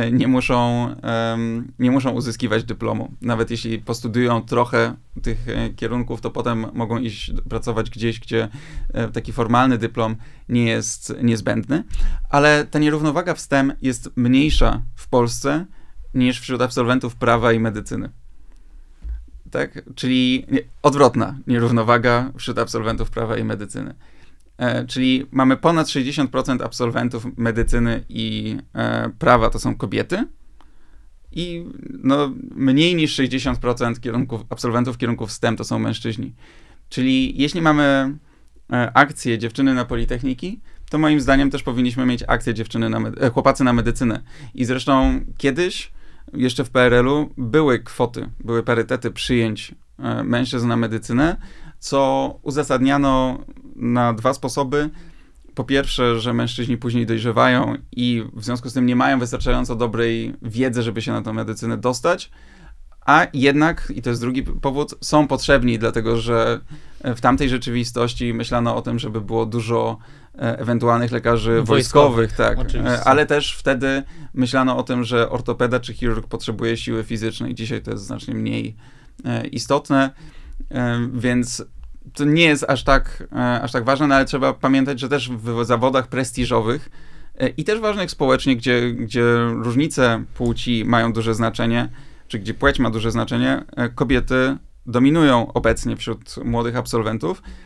B: nie muszą uzyskiwać dyplomu. Nawet jeśli postudiują trochę tych kierunków, to potem mogą iść pracować gdzieś, gdzie taki formalny dyplom nie jest niezbędny. Ale ta nierównowaga w STEM jest mniejsza w Polsce niż wśród absolwentów prawa i medycyny. Tak? Czyli odwrotna nierównowaga wśród absolwentów prawa i medycyny. Czyli mamy ponad 60% absolwentów medycyny i prawa to są kobiety i mniej niż 60% absolwentów kierunków STEM to są mężczyźni. Czyli jeśli mamy akcję Dziewczyny na Politechniki, to moim zdaniem też powinniśmy mieć akcję chłopacy na medycynę. I zresztą kiedyś jeszcze w PRL-u były parytety przyjęć mężczyzn na medycynę, co uzasadniano na dwa sposoby. Po pierwsze, że mężczyźni później dojrzewają i w związku z tym nie mają wystarczająco dobrej wiedzy, żeby się na tę medycynę dostać, a jednak, i to jest drugi powód, są potrzebni, dlatego że w tamtej rzeczywistości myślano o tym, żeby było dużo ewentualnych lekarzy wojskowych, tak. Ale też wtedy myślano o tym, że ortopeda czy chirurg potrzebuje siły fizycznej. Dzisiaj to jest znacznie mniej istotne, więc to nie jest aż tak ważne, no ale trzeba pamiętać, że też w zawodach prestiżowych i też ważnych społecznie, gdzie różnice płci mają duże znaczenie, czy gdzie płeć ma duże znaczenie, kobiety dominują obecnie wśród młodych absolwentów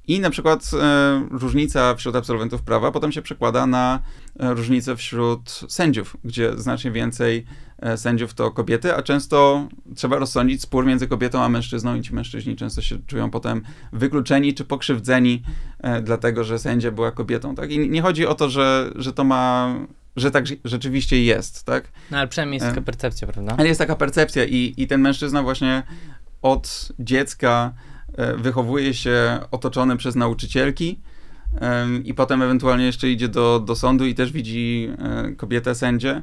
B: I na przykład różnica wśród absolwentów prawa potem się przekłada na różnicę wśród sędziów, gdzie znacznie więcej sędziów to kobiety, a często trzeba rozsądzić spór między kobietą a mężczyzną i ci mężczyźni często się czują potem wykluczeni czy pokrzywdzeni dlatego, że sędzia była kobietą. Tak? I nie chodzi o to, że to ma... że tak rzeczywiście jest, tak?
A: No ale przynajmniej jest taka percepcja, prawda?
B: Ale jest taka percepcja i ten mężczyzna właśnie od dziecka wychowuje się otoczony przez nauczycielki i potem ewentualnie jeszcze idzie do sądu i też widzi kobietę sędzię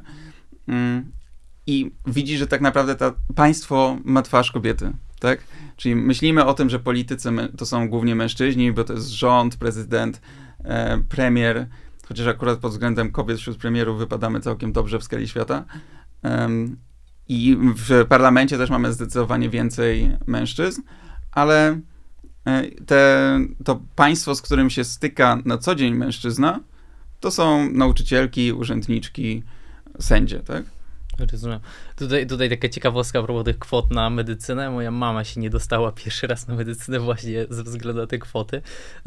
B: i widzi, że tak naprawdę państwo ma twarz kobiety, tak? Czyli myślimy o tym, że politycy to są głównie mężczyźni, bo to jest rząd, prezydent, premier, chociaż akurat pod względem kobiet wśród premierów wypadamy całkiem dobrze w skali świata. I w parlamencie też mamy zdecydowanie więcej mężczyzn, ale to państwo, z którym się styka na co dzień mężczyzna, to są nauczycielki, urzędniczki, sędzie, tak?
A: Rozumiem. Tutaj taka ciekawostka a propos tych kwot na medycynę. Moja mama się nie dostała pierwszy raz na medycynę właśnie ze względu na te kwoty.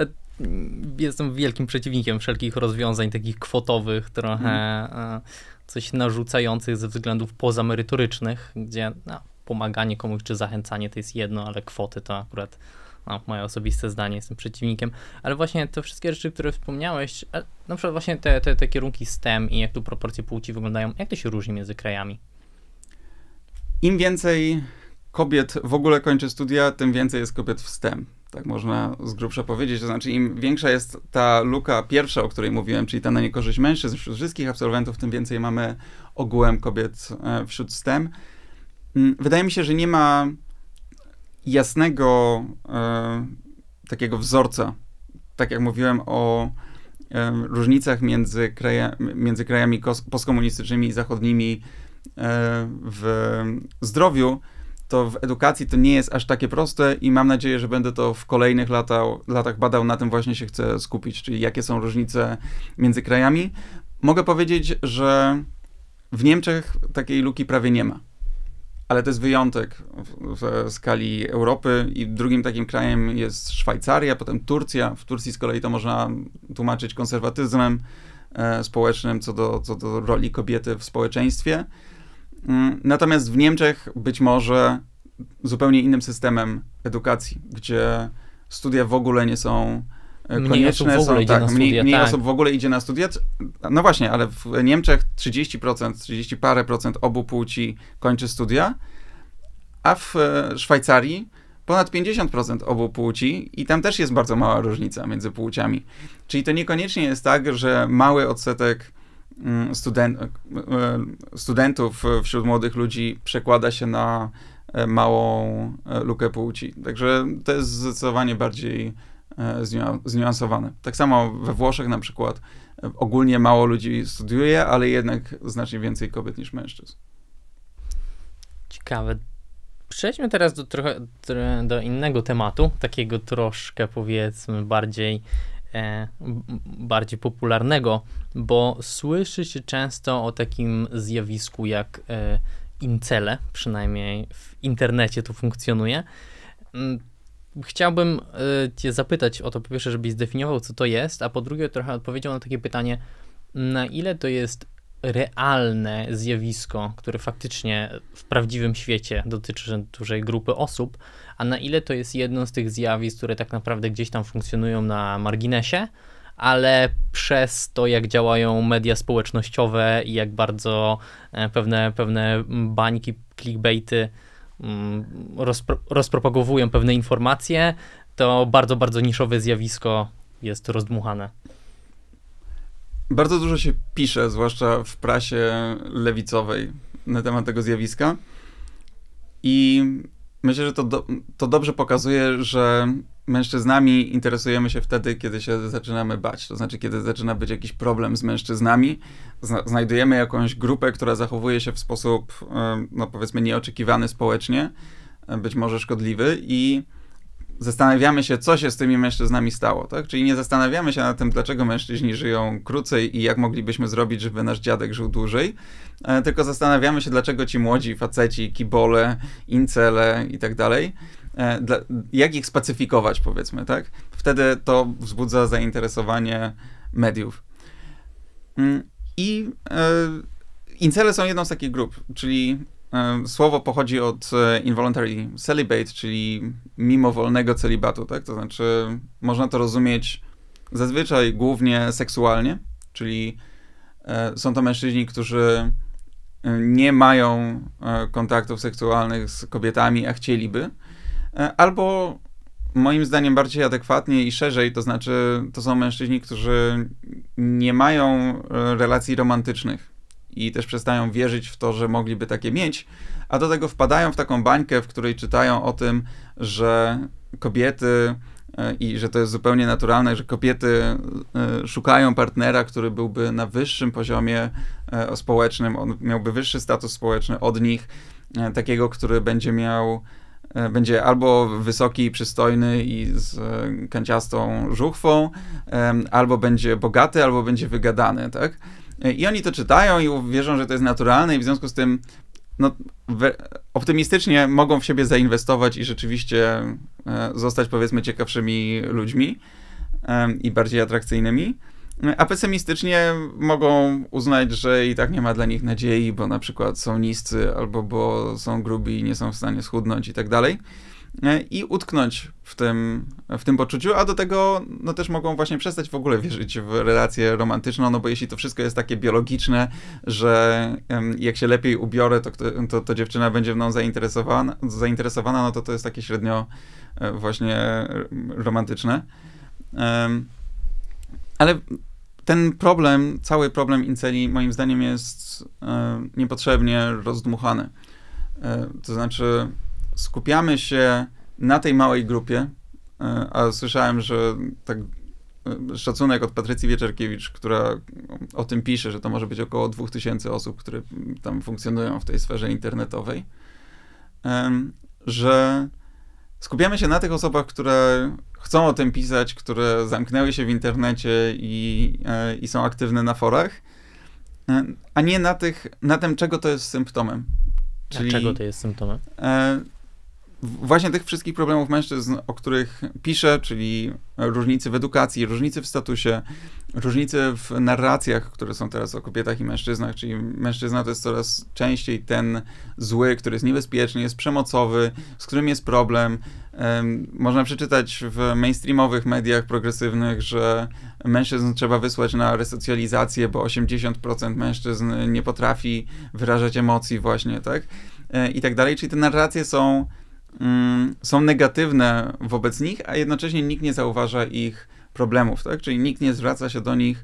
A: Jestem wielkim przeciwnikiem wszelkich rozwiązań takich kwotowych, trochę coś narzucających ze względów pozamerytorycznych, gdzie pomaganie komuś czy zachęcanie to jest jedno, ale kwoty to akurat moje osobiste zdanie, jestem przeciwnikiem. Ale właśnie te wszystkie rzeczy, które wspomniałeś, na przykład właśnie te kierunki STEM i jak tu proporcje płci wyglądają, jak to się różni między krajami?
B: Im więcej kobiet w ogóle kończy studia, tym więcej jest kobiet w STEM. Tak można z grubsza powiedzieć. To znaczy, im większa jest ta luka pierwsza, o której mówiłem, czyli ta na niekorzyść mężczyzn wśród wszystkich absolwentów, tym więcej mamy ogółem kobiet wśród STEM. Wydaje mi się, że nie ma jasnego takiego wzorca. Tak jak mówiłem o różnicach między krajami postkomunistycznymi i zachodnimi w zdrowiu, to w edukacji to nie jest aż takie proste i mam nadzieję, że będę to w kolejnych latach badał, na tym właśnie się chcę skupić, czyli jakie są różnice między krajami. Mogę powiedzieć, że w Niemczech takiej luki prawie nie ma, ale to jest wyjątek w skali Europy i drugim takim krajem jest Szwajcaria, potem Turcja. W Turcji z kolei to można tłumaczyć konserwatyzmem społecznym co do roli kobiety w społeczeństwie. Natomiast w Niemczech być może zupełnie innym systemem edukacji, gdzie studia w ogóle nie są konieczne. Mniej osób w ogóle idzie na studia. No właśnie, ale w Niemczech 30 parę procent obu płci kończy studia, a w Szwajcarii ponad 50% obu płci i tam też jest bardzo mała różnica między płciami. Czyli to niekoniecznie jest tak, że mały odsetek studentów wśród młodych ludzi przekłada się na małą lukę płci. Także to jest zdecydowanie bardziej zniuansowane. Tak samo we Włoszech na przykład ogólnie mało ludzi studiuje, ale jednak znacznie więcej kobiet niż mężczyzn.
A: Ciekawe. Przejdźmy teraz do innego tematu, takiego troszkę powiedzmy bardziej popularnego, bo słyszy się często o takim zjawisku jak incele, przynajmniej w internecie to funkcjonuje. Chciałbym cię zapytać o to, po pierwsze, żebyś zdefiniował, co to jest, a po drugie trochę odpowiedział na takie pytanie, na ile to jest realne zjawisko, które faktycznie w prawdziwym świecie dotyczy dużej grupy osób, a na ile to jest jedno z tych zjawisk, które tak naprawdę gdzieś tam funkcjonują na marginesie, ale przez to, jak działają media społecznościowe i jak bardzo pewne bańki, clickbaity rozpropagowują pewne informacje, to bardzo, bardzo niszowe zjawisko jest rozdmuchane.
B: Bardzo dużo się pisze, zwłaszcza w prasie lewicowej, na temat tego zjawiska i myślę, że to dobrze pokazuje, że mężczyznami interesujemy się wtedy, kiedy się zaczynamy bać. To znaczy, kiedy zaczyna być jakiś problem z mężczyznami, znajdujemy jakąś grupę, która zachowuje się w sposób, no powiedzmy, nieoczekiwany społecznie, być może szkodliwy i zastanawiamy się, co się z tymi mężczyznami stało, tak? Czyli nie zastanawiamy się nad tym, dlaczego mężczyźni żyją krócej i jak moglibyśmy zrobić, żeby nasz dziadek żył dłużej, tylko zastanawiamy się, dlaczego ci młodzi faceci, kibole, incele i tak dalej, jak ich spacyfikować, powiedzmy, tak? wtedy to wzbudza zainteresowanie mediów. I incele są jedną z takich grup, czyli słowo pochodzi od involuntary celibate, czyli mimowolnego celibatu, tak? To znaczy można to rozumieć zazwyczaj głównie seksualnie, czyli są to mężczyźni, którzy nie mają kontaktów seksualnych z kobietami, a chcieliby, albo moim zdaniem bardziej adekwatnie i szerzej, to znaczy to są mężczyźni, którzy nie mają relacji romantycznych i też przestają wierzyć w to, że mogliby takie mieć, a do tego wpadają w taką bańkę, w której czytają o tym, że kobiety i że to jest zupełnie naturalne, że kobiety szukają partnera, który byłby na wyższym poziomie społecznym, on miałby wyższy status społeczny od nich, takiego, który będzie albo wysoki i przystojny i z kanciastą żuchwą, albo będzie bogaty, albo będzie wygadany, tak? I oni to czytają i wierzą, że to jest naturalne i w związku z tym optymistycznie mogą w siebie zainwestować i rzeczywiście zostać, powiedzmy, ciekawszymi ludźmi i bardziej atrakcyjnymi, a pesymistycznie mogą uznać, że i tak nie ma dla nich nadziei, bo na przykład są niscy albo bo są grubi i nie są w stanie schudnąć i tak dalej. I utknąć w tym poczuciu, a do tego no też mogą właśnie przestać w ogóle wierzyć w relację romantyczną, no bo jeśli to wszystko jest takie biologiczne, że jak się lepiej ubiorę, to dziewczyna będzie mną zainteresowana, no to jest takie średnio właśnie romantyczne. Ale ten problem, cały problem inceli moim zdaniem jest niepotrzebnie rozdmuchany. To znaczy skupiamy się na tej małej grupie, a słyszałem, że tak szacunek od Patrycji Wieczorkiewicz, która o tym pisze, że to może być około 2000 osób, które tam funkcjonują w tej sferze internetowej, że skupiamy się na tych osobach, które chcą o tym pisać, które zamknęły się w internecie i są aktywne na forach, a nie na tym, czego to jest symptomem.
A: Czyli czego to jest symptomem?
B: Właśnie tych wszystkich problemów mężczyzn, o których piszę, czyli różnicy w edukacji, różnicy w statusie, różnicy w narracjach, które są teraz o kobietach i mężczyznach, czyli mężczyzna to jest coraz częściej ten zły, który jest niebezpieczny, jest przemocowy, z którym jest problem. Można przeczytać w mainstreamowych mediach progresywnych, że mężczyzn trzeba wysłać na resocjalizację, bo 80% mężczyzn nie potrafi wyrażać emocji właśnie, tak? I tak dalej, czyli te narracje są negatywne wobec nich, a jednocześnie nikt nie zauważa ich problemów, tak? Czyli nikt nie zwraca się do nich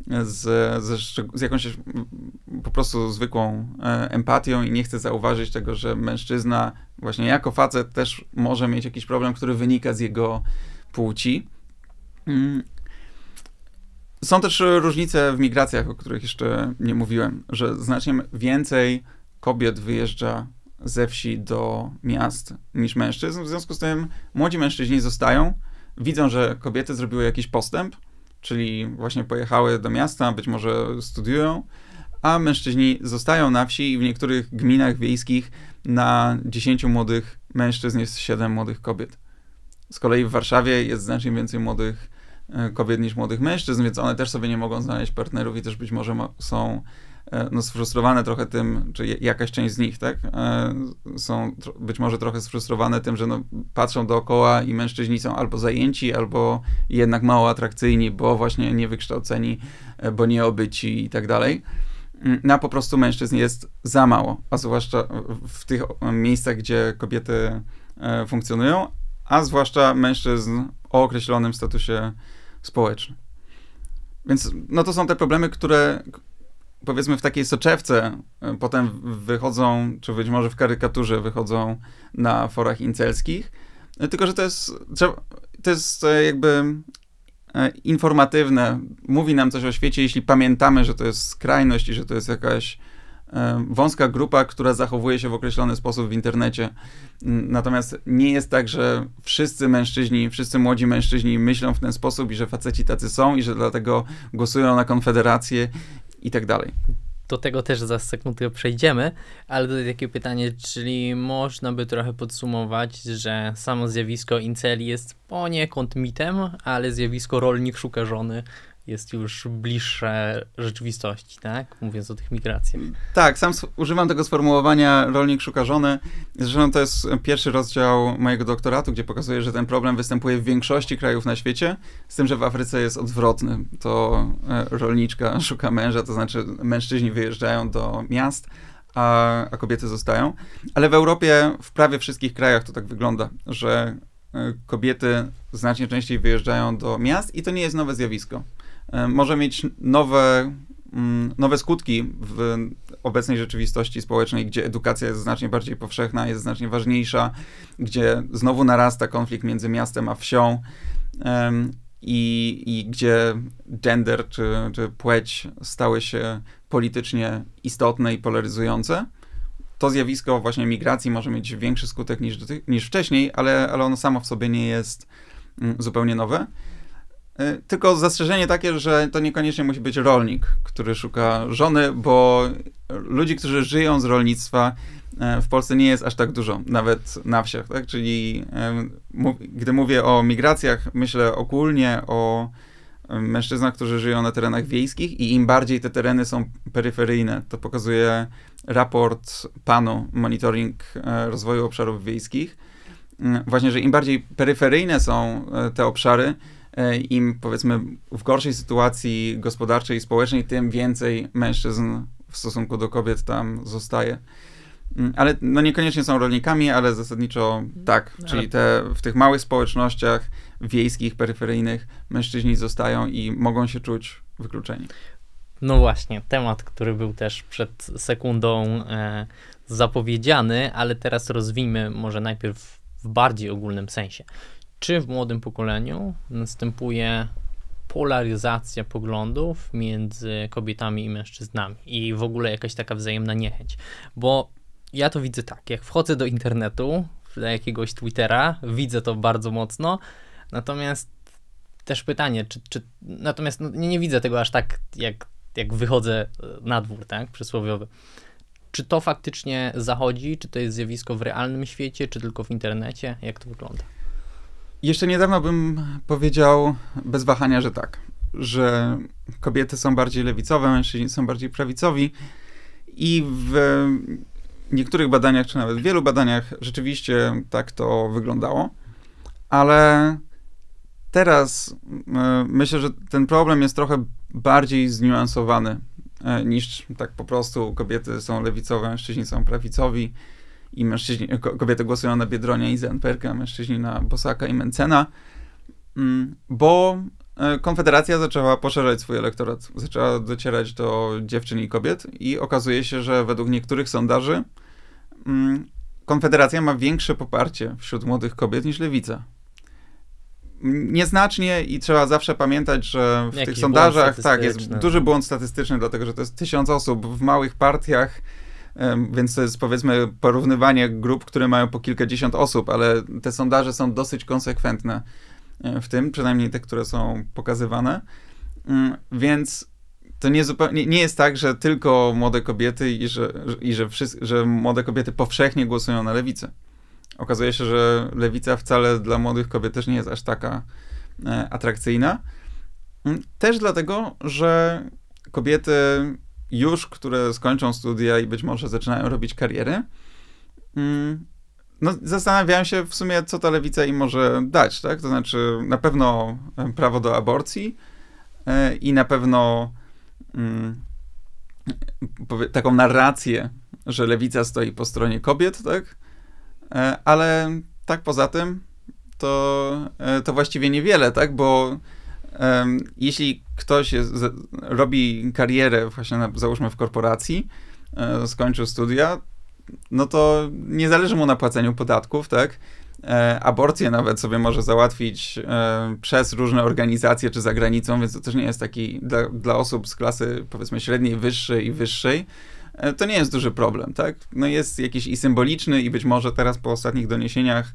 B: z jakąś po prostu zwykłą empatią i nie chce zauważyć tego, że mężczyzna właśnie jako facet też może mieć jakiś problem, który wynika z jego płci. Są też różnice w migracjach, o których jeszcze nie mówiłem, że znacznie więcej kobiet wyjeżdża ze wsi do miast niż mężczyzn. W związku z tym młodzi mężczyźni zostają, widzą, że kobiety zrobiły jakiś postęp, czyli właśnie pojechały do miasta, być może studiują, a mężczyźni zostają na wsi i w niektórych gminach wiejskich na 10 młodych mężczyzn jest 7 młodych kobiet. Z kolei w Warszawie jest znacznie więcej młodych kobiet niż młodych mężczyzn, więc one też sobie nie mogą znaleźć partnerów i też być może są sfrustrowane trochę tym, czy jakaś część z nich, tak, są być może trochę sfrustrowane tym, że patrzą dookoła i mężczyźni są albo zajęci, albo jednak mało atrakcyjni, bo właśnie niewykształceni, bo nieobyci i tak dalej. No po prostu mężczyzn jest za mało, a zwłaszcza w tych miejscach, gdzie kobiety funkcjonują, a zwłaszcza mężczyzn o określonym statusie społecznym. Więc no to są te problemy, które powiedzmy w takiej soczewce potem wychodzą, czy być może w karykaturze wychodzą na forach incelskich, tylko że to jest jakby informatywne, mówi nam coś o świecie, jeśli pamiętamy, że to jest skrajność i że to jest jakaś wąska grupa, która zachowuje się w określony sposób w internecie. Natomiast nie jest tak, że wszyscy młodzi mężczyźni myślą w ten sposób i że faceci tacy są i że dlatego głosują na Konfederację i tak dalej.
A: do tego też za sekundkę przejdziemy, ale tutaj takie pytanie, czyli można by trochę podsumować, że samo zjawisko inceli jest poniekąd mitem, ale zjawisko rolnik szuka żony jest już bliższe rzeczywistości, tak? Mówiąc o tych migracjach.
B: Tak, sam używam tego sformułowania rolnik szuka żony. Zresztą to jest pierwszy rozdział mojego doktoratu, gdzie pokazuję, że ten problem występuje w większości krajów na świecie, z tym, że w Afryce jest odwrotny. To rolniczka szuka męża, to znaczy mężczyźni wyjeżdżają do miast, a kobiety zostają. Ale w Europie, w prawie wszystkich krajach to tak wygląda, że kobiety znacznie częściej wyjeżdżają do miast i to nie jest nowe zjawisko. Może mieć nowe skutki w obecnej rzeczywistości społecznej, gdzie edukacja jest znacznie bardziej powszechna, jest znacznie ważniejsza, gdzie znowu narasta konflikt między miastem a wsią i gdzie gender czy płeć stały się politycznie istotne i polaryzujące. To zjawisko właśnie migracji może mieć większy skutek niż wcześniej, ale ono samo w sobie nie jest zupełnie nowe. Tylko zastrzeżenie takie, że to niekoniecznie musi być rolnik, który szuka żony, bo ludzi, którzy żyją z rolnictwa w Polsce nie jest aż tak dużo, nawet na wsiach, tak? Czyli gdy mówię o migracjach, myślę ogólnie o mężczyznach, którzy żyją na terenach wiejskich i im bardziej te tereny są peryferyjne, to pokazuje raport PAN-u, Monitoring Rozwoju Obszarów Wiejskich, właśnie, że im bardziej peryferyjne są te obszary, im powiedzmy w gorszej sytuacji gospodarczej i społecznej, tym więcej mężczyzn w stosunku do kobiet tam zostaje. Ale no niekoniecznie są rolnikami, ale zasadniczo tak, czyli w tych małych społecznościach wiejskich, peryferyjnych mężczyźni zostają i mogą się czuć wykluczeni.
A: No właśnie, temat, który był też przed sekundą zapowiedziany, ale teraz rozwijmy może najpierw w bardziej ogólnym sensie. Czy w młodym pokoleniu następuje polaryzacja poglądów między kobietami i mężczyznami i w ogóle jakaś taka wzajemna niechęć? Bo ja to widzę tak, jak wchodzę do internetu, do jakiegoś Twittera, widzę to bardzo mocno, natomiast też pytanie, natomiast no, nie widzę tego aż tak, jak wychodzę na dwór, tak, przysłowiowy. Czy to faktycznie zachodzi? Czy to jest zjawisko w realnym świecie, czy tylko w internecie? Jak to wygląda?
B: Jeszcze niedawno bym powiedział bez wahania, że tak, że kobiety są bardziej lewicowe, mężczyźni są bardziej prawicowi i w niektórych badaniach, czy nawet w wielu badaniach rzeczywiście tak to wyglądało, ale teraz myślę, że ten problem jest trochę bardziej zniuansowany niż tak po prostu kobiety są lewicowe, mężczyźni są prawicowi i kobiety głosują na Biedronia i Zandberga, a mężczyźni na Bosaka i Mencena, bo Konfederacja zaczęła poszerzać swój elektorat, zaczęła docierać do dziewczyn i kobiet i okazuje się, że według niektórych sondaży Konfederacja ma większe poparcie wśród młodych kobiet niż Lewica. Nieznacznie i trzeba zawsze pamiętać, że w tych sondażach tak, jest duży błąd statystyczny, dlatego że to jest 1000 osób w małych partiach, więc to jest powiedzmy porównywanie grup, które mają po kilkadziesiąt osób, ale te sondaże są dosyć konsekwentne w tym, przynajmniej te, które są pokazywane, więc to nie jest tak, że tylko młode kobiety że młode kobiety powszechnie głosują na lewicę. Okazuje się, że lewica wcale dla młodych kobiet też nie jest aż taka atrakcyjna. Też dlatego, że kobiety już, które skończą studia i być może zaczynają robić kariery, no, zastanawiałem się w sumie, co ta lewica im może dać, tak? To znaczy na pewno prawo do aborcji i na pewno taką narrację, że lewica stoi po stronie kobiet, tak? Ale tak poza tym to właściwie niewiele, tak? Bo jeśli ktoś robi karierę właśnie załóżmy w korporacji, skończył studia, no to nie zależy mu na płaceniu podatków, tak? Aborcję nawet sobie może załatwić przez różne organizacje czy za granicą, więc to też nie jest taki dla osób z klasy powiedzmy średniej, wyższej i wyższej, to nie jest duży problem, tak? No jest jakiś i symboliczny i być może teraz po ostatnich doniesieniach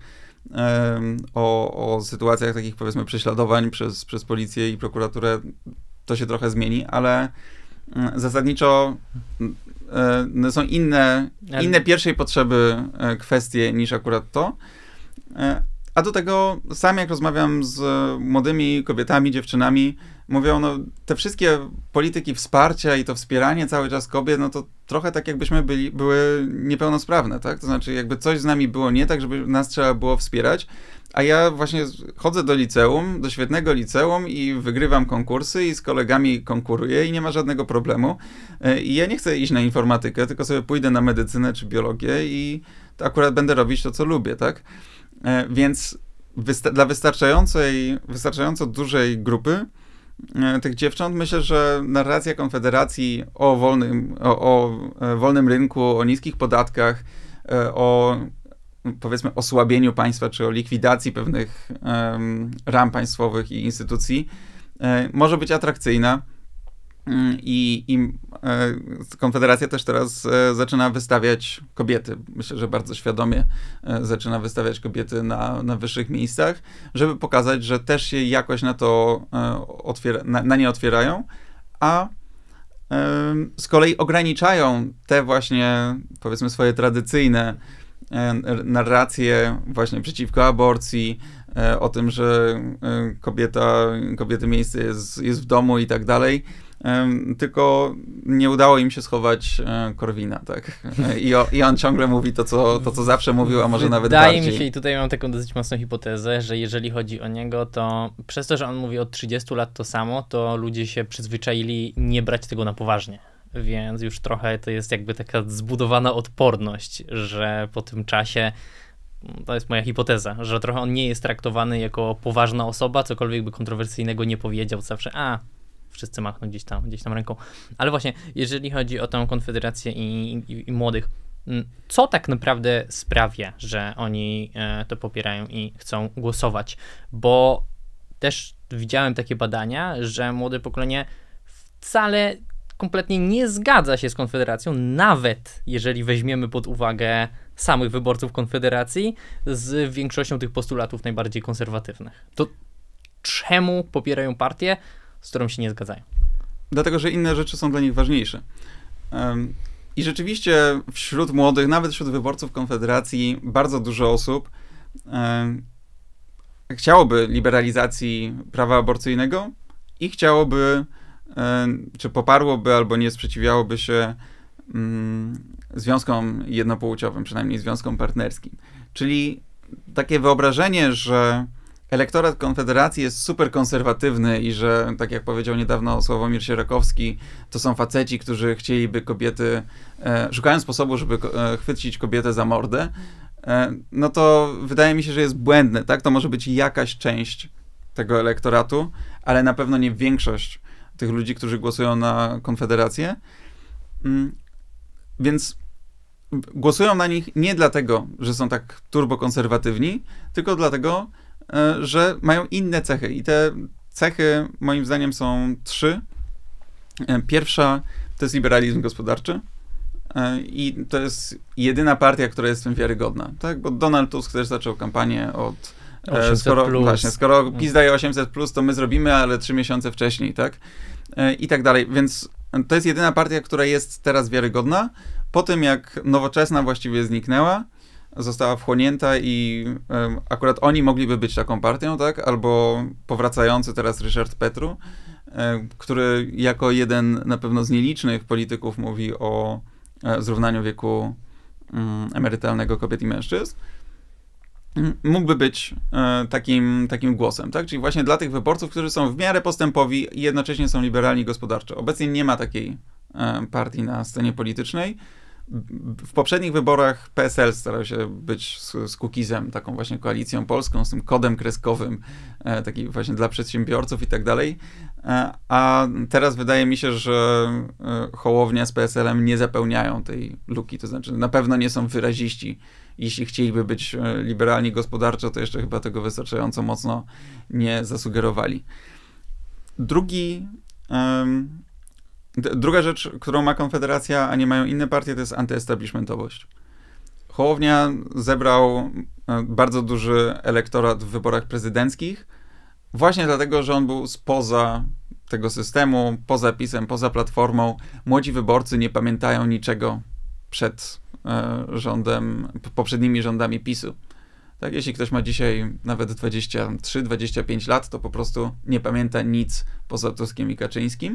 B: o sytuacjach takich powiedzmy prześladowań przez policję i prokuraturę to się trochę zmieni, ale zasadniczo są inne pierwszej potrzeby kwestie niż akurat to. A do tego sam jak rozmawiam z młodymi kobietami, dziewczynami, mówią, no te wszystkie polityki wsparcia i to wspieranie cały czas kobiet, no to trochę tak jakbyśmy były niepełnosprawne, tak? To znaczy jakby coś z nami było nie tak, żeby nas trzeba było wspierać, a ja właśnie chodzę do liceum, do świetnego liceum i wygrywam konkursy i z kolegami konkuruję i nie ma żadnego problemu. I ja nie chcę iść na informatykę, tylko sobie pójdę na medycynę czy biologię i akurat będę robić to, co lubię, tak? Więc dla wystarczająco dużej grupy tych dziewcząt myślę, że narracja Konfederacji o wolnym rynku, o niskich podatkach, o powiedzmy osłabieniu państwa, czy o likwidacji pewnych ram państwowych i instytucji może być atrakcyjna. I Konfederacja też teraz zaczyna wystawiać kobiety. Myślę, że bardzo świadomie zaczyna wystawiać kobiety na wyższych miejscach, żeby pokazać, że też się jakoś na to na nie otwierają, a z kolei ograniczają te właśnie, powiedzmy, swoje tradycyjne narracje właśnie przeciwko aborcji, o tym, że kobiety miejsce jest w domu i tak dalej. Tylko nie udało im się schować Korwina, tak? I on ciągle mówi to, co zawsze mówił, a może nawet bardziej.
A: Wydaje mi się, i tutaj mam taką dosyć mocną hipotezę, że jeżeli chodzi o niego, to przez to, że on mówi od 30 lat to samo, to ludzie się przyzwyczaili nie brać tego na poważnie. Więc już trochę to jest jakby taka zbudowana odporność, że po tym czasie, to jest moja hipoteza, że trochę on nie jest traktowany jako poważna osoba, cokolwiek by kontrowersyjnego nie powiedział, zawsze wszyscy machną gdzieś tam ręką. Ale właśnie, jeżeli chodzi o tę Konfederację i młodych, co tak naprawdę sprawia, że oni to popierają i chcą głosować? Bo też widziałem takie badania, że młode pokolenie wcale kompletnie nie zgadza się z Konfederacją, nawet jeżeli weźmiemy pod uwagę samych wyborców Konfederacji z większością tych postulatów najbardziej konserwatywnych. To czemu popierają partię, z którą się nie zgadzają?
B: Dlatego, że inne rzeczy są dla nich ważniejsze. I rzeczywiście wśród młodych, nawet wśród wyborców Konfederacji, bardzo dużo osób chciałoby liberalizacji prawa aborcyjnego i chciałoby, czy poparłoby albo nie sprzeciwiałoby się związkom jednopłciowym, przynajmniej związkom partnerskim. Czyli takie wyobrażenie, że elektorat Konfederacji jest super konserwatywny i że, tak jak powiedział niedawno Sławomir Sierakowski, to są faceci, którzy chcieliby kobiety, szukają sposobu, żeby chwycić kobietę za mordę, no to wydaje mi się, że jest błędne, tak? To może być jakaś część tego elektoratu, ale na pewno nie większość tych ludzi, którzy głosują na Konfederację. Więc głosują na nich nie dlatego, że są tak turbokonserwatywni, tylko dlatego, że mają inne cechy. I te cechy, moim zdaniem, są 3. Pierwsza to jest liberalizm gospodarczy. I to jest jedyna partia, która jest w tym wiarygodna. Tak? Bo Donald Tusk też zaczął kampanię od
A: 800+.
B: Skoro PiS daje 800+, to my zrobimy, ale 3 miesiące wcześniej, tak? I tak dalej. Więc to jest jedyna partia, która jest teraz wiarygodna. Po tym, jak Nowoczesna właściwie zniknęła, została wchłonięta i akurat oni mogliby być taką partią, tak? Albo powracający teraz Ryszard Petru, który jako jeden na pewno z nielicznych polityków mówi o zrównaniu wieku emerytalnego kobiet i mężczyzn, mógłby być takim głosem, tak? Czyli właśnie dla tych wyborców, którzy są w miarę postępowi i jednocześnie są liberalni gospodarczo. Obecnie nie ma takiej partii na scenie politycznej. W poprzednich wyborach PSL starał się być z Kukizem, taką właśnie koalicją polską, z tym kodem kreskowym, taki właśnie dla przedsiębiorców i tak dalej. A teraz wydaje mi się, że Hołownia z PSL-em nie zapełniają tej luki, to znaczy na pewno nie są wyraziści. Jeśli chcieliby być liberalni gospodarczo, to jeszcze chyba tego wystarczająco mocno nie zasugerowali. Druga rzecz, którą ma Konfederacja, a nie mają inne partie, to jest antyestablishmentowość. Hołownia zebrał bardzo duży elektorat w wyborach prezydenckich, właśnie dlatego, że on był spoza tego systemu, poza PiS-em, poza Platformą, młodzi wyborcy nie pamiętają niczego przed poprzednimi rządami PiS-u. Tak, jeśli ktoś ma dzisiaj nawet 23-25 lat, to po prostu nie pamięta nic poza Tuskiem i Kaczyńskim.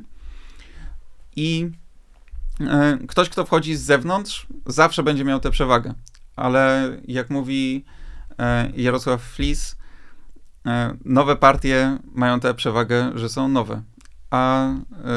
B: I ktoś, kto wchodzi z zewnątrz, zawsze będzie miał tę przewagę. Ale jak mówi Jarosław Flis, nowe partie mają tę przewagę, że są nowe. A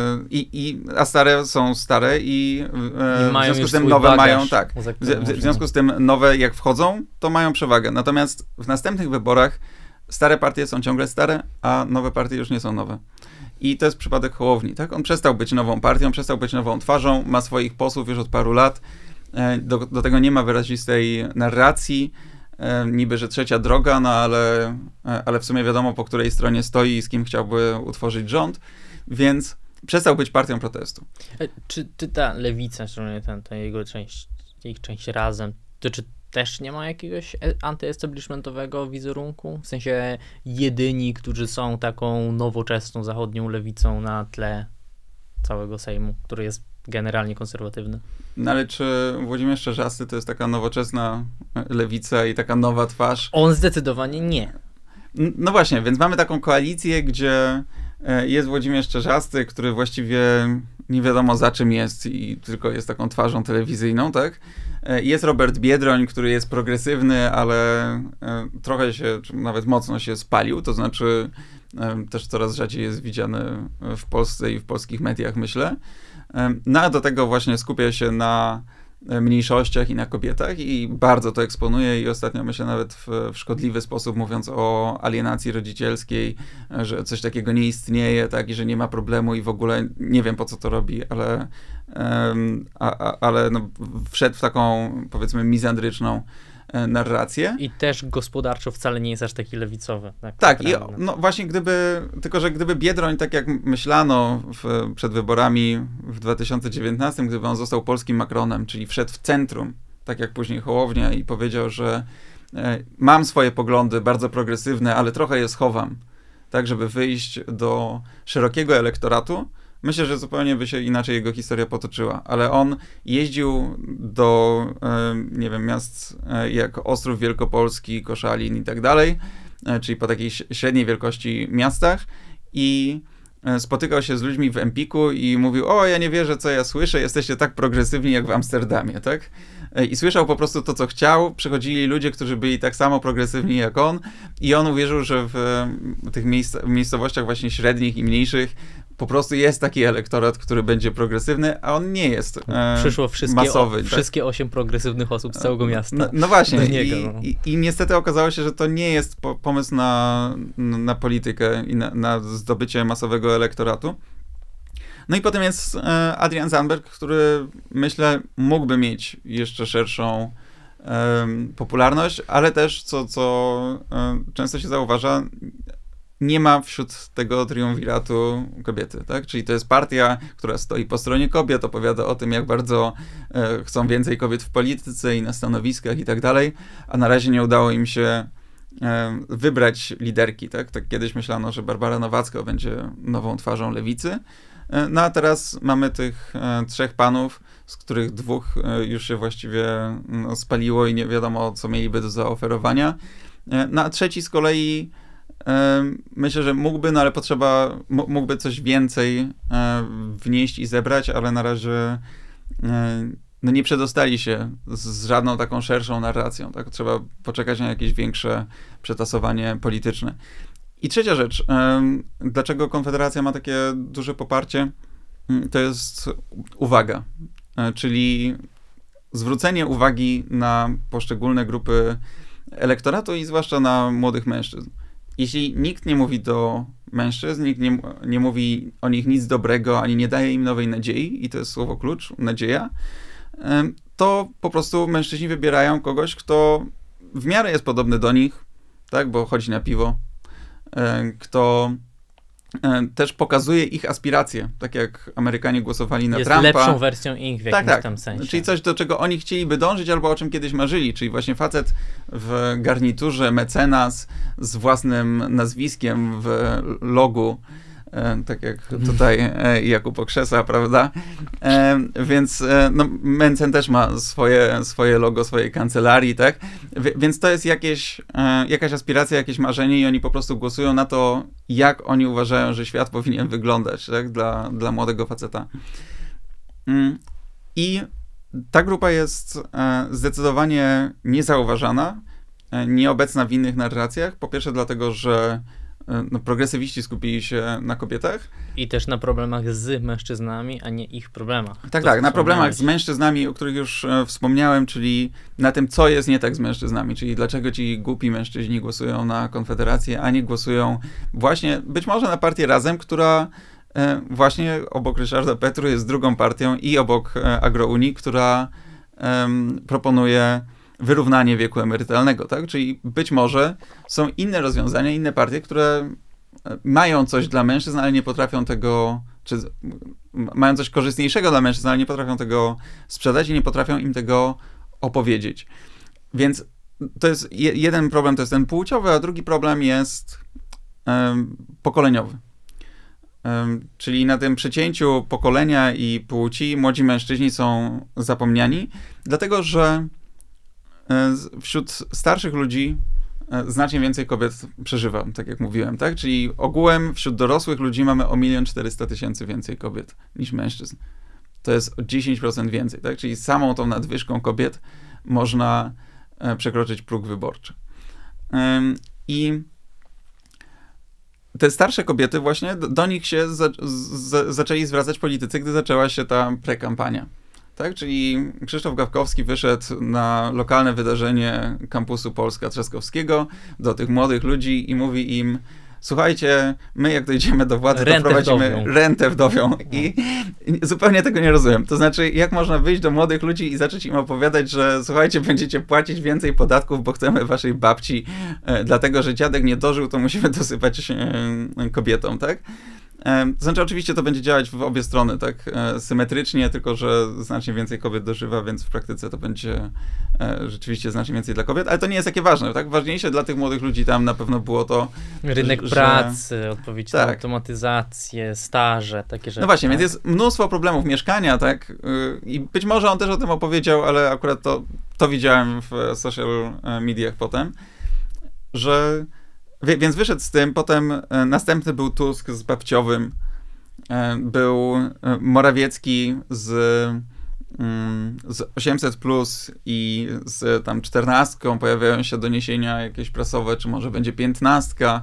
B: stare są stare i w związku z tym nowe mają, tak, w związku z tym nowe jak wchodzą, to mają przewagę. Natomiast w następnych wyborach stare partie są ciągle stare, a nowe partie już nie są nowe. I to jest przypadek Hołowni, tak? On przestał być nową partią, przestał być nową twarzą, ma swoich posłów już od paru lat, do tego nie ma wyrazistej narracji, niby, że trzecia droga, no ale w sumie wiadomo, po której stronie stoi i z kim chciałby utworzyć rząd, więc przestał być partią protestu.
A: Czy ta lewica, szczególnie ta jego część Razem, to czy też nie ma jakiegoś antyestablishmentowego wizerunku? W sensie jedyni, którzy są taką nowoczesną, zachodnią lewicą na tle całego Sejmu, który jest generalnie konserwatywny.
B: No ale czy Włodzimierz Czarzasty to jest taka nowoczesna lewica i taka nowa twarz?
A: On zdecydowanie nie.
B: No właśnie, więc mamy taką koalicję, gdzie jest Włodzimierz Czarzasty, który właściwie nie wiadomo za czym jest i tylko jest taką twarzą telewizyjną, tak? Jest Robert Biedroń, który jest progresywny, ale trochę się, czy nawet mocno się spalił, to znaczy też coraz rzadziej jest widziany w Polsce i w polskich mediach, myślę. No a do tego właśnie skupia się na mniejszościach i na kobietach i bardzo to eksponuje i ostatnio myślę nawet w szkodliwy sposób, mówiąc o alienacji rodzicielskiej, że coś takiego nie istnieje, tak, i że nie ma problemu i w ogóle nie wiem po co to robi, ale no, wszedł w taką, powiedzmy, mizandryczną narrację.
A: I też gospodarczo wcale nie jest aż taki lewicowy.
B: Tak, i no właśnie tylko że gdyby Biedroń, tak jak myślano przed wyborami w 2019, gdyby on został polskim Macronem, czyli wszedł w centrum, tak jak później Hołownia i powiedział, że mam swoje poglądy bardzo progresywne, ale trochę je schowam, tak żeby wyjść do szerokiego elektoratu, myślę, że zupełnie by się inaczej jego historia potoczyła, ale on jeździł do, nie wiem, miast jak Ostrów Wielkopolski, Koszalin i tak dalej, czyli po takiej średniej wielkości miastach i spotykał się z ludźmi w Empiku i mówił, o, ja nie wierzę, co ja słyszę, jesteście tak progresywni jak w Amsterdamie, tak? I słyszał po prostu to, co chciał, przychodzili ludzie, którzy byli tak samo progresywni jak on i on uwierzył, że w tych miejscowościach właśnie średnich i mniejszych po prostu jest taki elektorat, który będzie progresywny, a on nie jest
A: Przyszło
B: masowy.
A: Wszystkie 8 progresywnych osób z całego miasta.
B: No właśnie.
A: Niego,
B: I niestety okazało się, że to nie jest pomysł na politykę i na zdobycie masowego elektoratu. No i potem jest Adrian Zandberg, który myślę mógłby mieć jeszcze szerszą popularność, ale też, co często się zauważa, nie ma wśród tego triumviratu kobiety, tak? Czyli to jest partia, która stoi po stronie kobiet, opowiada o tym, jak bardzo chcą więcej kobiet w polityce i na stanowiskach i tak dalej, a na razie nie udało im się wybrać liderki, tak? Tak kiedyś myślano, że Barbara Nowacka będzie nową twarzą lewicy, no a teraz mamy tych 3 panów, z których 2 już się właściwie spaliło i nie wiadomo, co mieliby do zaoferowania. No a 3 z kolei myślę, że mógłby, no ale mógłby coś więcej wnieść i zebrać, ale na razie no nie przedostali się z żadną taką szerszą narracją. Tak? Trzeba poczekać na jakieś większe przetasowanie polityczne. I trzecia rzecz, dlaczego Konfederacja ma takie duże poparcie, to jest uwaga, czyli zwrócenie uwagi na poszczególne grupy elektoratu i zwłaszcza na młodych mężczyzn. Jeśli nikt nie mówi do mężczyzn, nikt nie mówi o nich nic dobrego, ani nie daje im nowej nadziei, i to jest słowo klucz, nadzieja, to po prostu mężczyźni wybierają kogoś, kto w miarę jest podobny do nich, tak, bo chodzi na piwo, kto też pokazuje ich aspiracje, tak jak Amerykanie głosowali na Trumpa.
A: Jest lepszą wersją ich w jakimś tam sensie.
B: Czyli coś, do czego oni chcieliby dążyć, albo o czym kiedyś marzyli, czyli właśnie facet w garniturze, mecenas, z własnym nazwiskiem w logu, tak jak tutaj Jakub Okrzesa, prawda? Więc no, Mencen też ma swoje logo, swojej kancelarii, tak? Więc to jest jakaś aspiracja, jakieś marzenie i oni po prostu głosują na to, jak oni uważają, że świat powinien wyglądać, tak? Dla młodego faceta. I ta grupa jest zdecydowanie niezauważana, nieobecna w innych narracjach. Po pierwsze dlatego, że no, progresywiści skupili się na kobietach.
A: I też na problemach z mężczyznami, a nie ich problemach.
B: Tak, na problemach z mężczyznami, o których już wspomniałem, czyli na tym, co jest nie tak z mężczyznami, czyli dlaczego ci głupi mężczyźni głosują na Konfederację, a nie głosują właśnie być może na partię Razem, która właśnie obok Ryszarda Petru jest drugą partią i obok Agrounii, która proponuje wyrównanie wieku emerytalnego, tak? Czyli być może są inne rozwiązania, inne partie, które mają coś dla mężczyzn, ale nie potrafią tego, czy mają coś korzystniejszego dla mężczyzn, ale nie potrafią tego sprzedać i nie potrafią im tego opowiedzieć. Więc to jest jeden problem, to jest ten płciowy, a drugi problem jest pokoleniowy. Czyli na tym przecięciu pokolenia i płci młodzi mężczyźni są zapomniani, dlatego że wśród starszych ludzi znacznie więcej kobiet przeżywa, tak jak mówiłem, tak? Czyli ogółem wśród dorosłych ludzi mamy o 1 400 000 więcej kobiet niż mężczyzn. To jest o 10% więcej, tak? Czyli samą tą nadwyżką kobiet można przekroczyć próg wyborczy. I te starsze kobiety właśnie, do nich się zaczęli zwracać politycy, gdy zaczęła się ta prekampania. Tak? Czyli Krzysztof Gawkowski wyszedł na lokalne wydarzenie kampusu Polska Trzaskowskiego do tych młodych ludzi i mówi im: słuchajcie, my jak dojdziemy do władzy, to prowadzimy rentę wdowią. I zupełnie tego nie rozumiem. To znaczy, jak można wyjść do młodych ludzi i zacząć im opowiadać, że słuchajcie, będziecie płacić więcej podatków, bo chcemy waszej babci, dlatego że dziadek nie dożył, to musimy dosypać kobietom, tak? To znaczy, oczywiście to będzie działać w obie strony, tak, symetrycznie, tylko że znacznie więcej kobiet dożywa, więc w praktyce to będzie rzeczywiście znacznie więcej dla kobiet, ale to nie jest takie ważne, tak? Ważniejsze dla tych młodych ludzi tam na pewno było to,
A: rynek pracy, odpowiedź na automatyzację, staże, takie rzeczy.
B: No właśnie,
A: tak?
B: Więc jest mnóstwo problemów mieszkania, tak? I być może on też o tym opowiedział, ale akurat to widziałem w social mediach potem, że więc wyszedł z tym, potem następny był Tusk z Babciowym, był Morawiecki z 800+ i z tam 14, pojawiają się doniesienia jakieś prasowe, czy może będzie 15.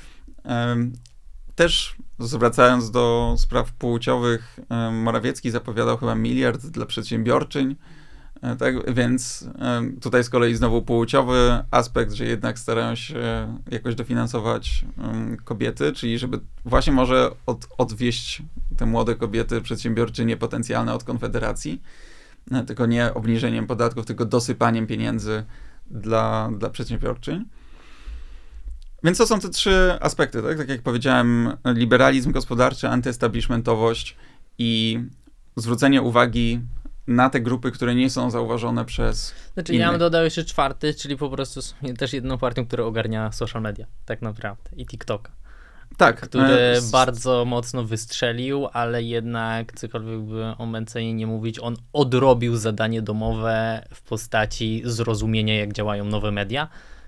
B: Też zwracając do spraw płciowych, Morawiecki zapowiadał chyba 1 miliard dla przedsiębiorczyń. Tak, więc tutaj z kolei znowu płciowy aspekt, że jednak starają się jakoś dofinansować kobiety, czyli żeby właśnie może odwieść te młode kobiety, przedsiębiorczynie potencjalne od Konfederacji, tylko nie obniżeniem podatków, tylko dosypaniem pieniędzy dla przedsiębiorczyń. Więc to są te trzy aspekty, tak? Tak jak powiedziałem, liberalizm gospodarczy, antyestablishmentowość i zwrócenie uwagi na te grupy, które nie są zauważone przez
A: Znaczy
B: innych.
A: ja bym dodał jeszcze czwarty, czyli po prostu są też jedną partią, która ogarnia social media, tak naprawdę, i TikToka.
B: Tak.
A: Który bardzo mocno wystrzelił, ale jednak, cokolwiek by o Mencenie nie mówić, on odrobił zadanie domowe w postaci zrozumienia, jak działają nowe media,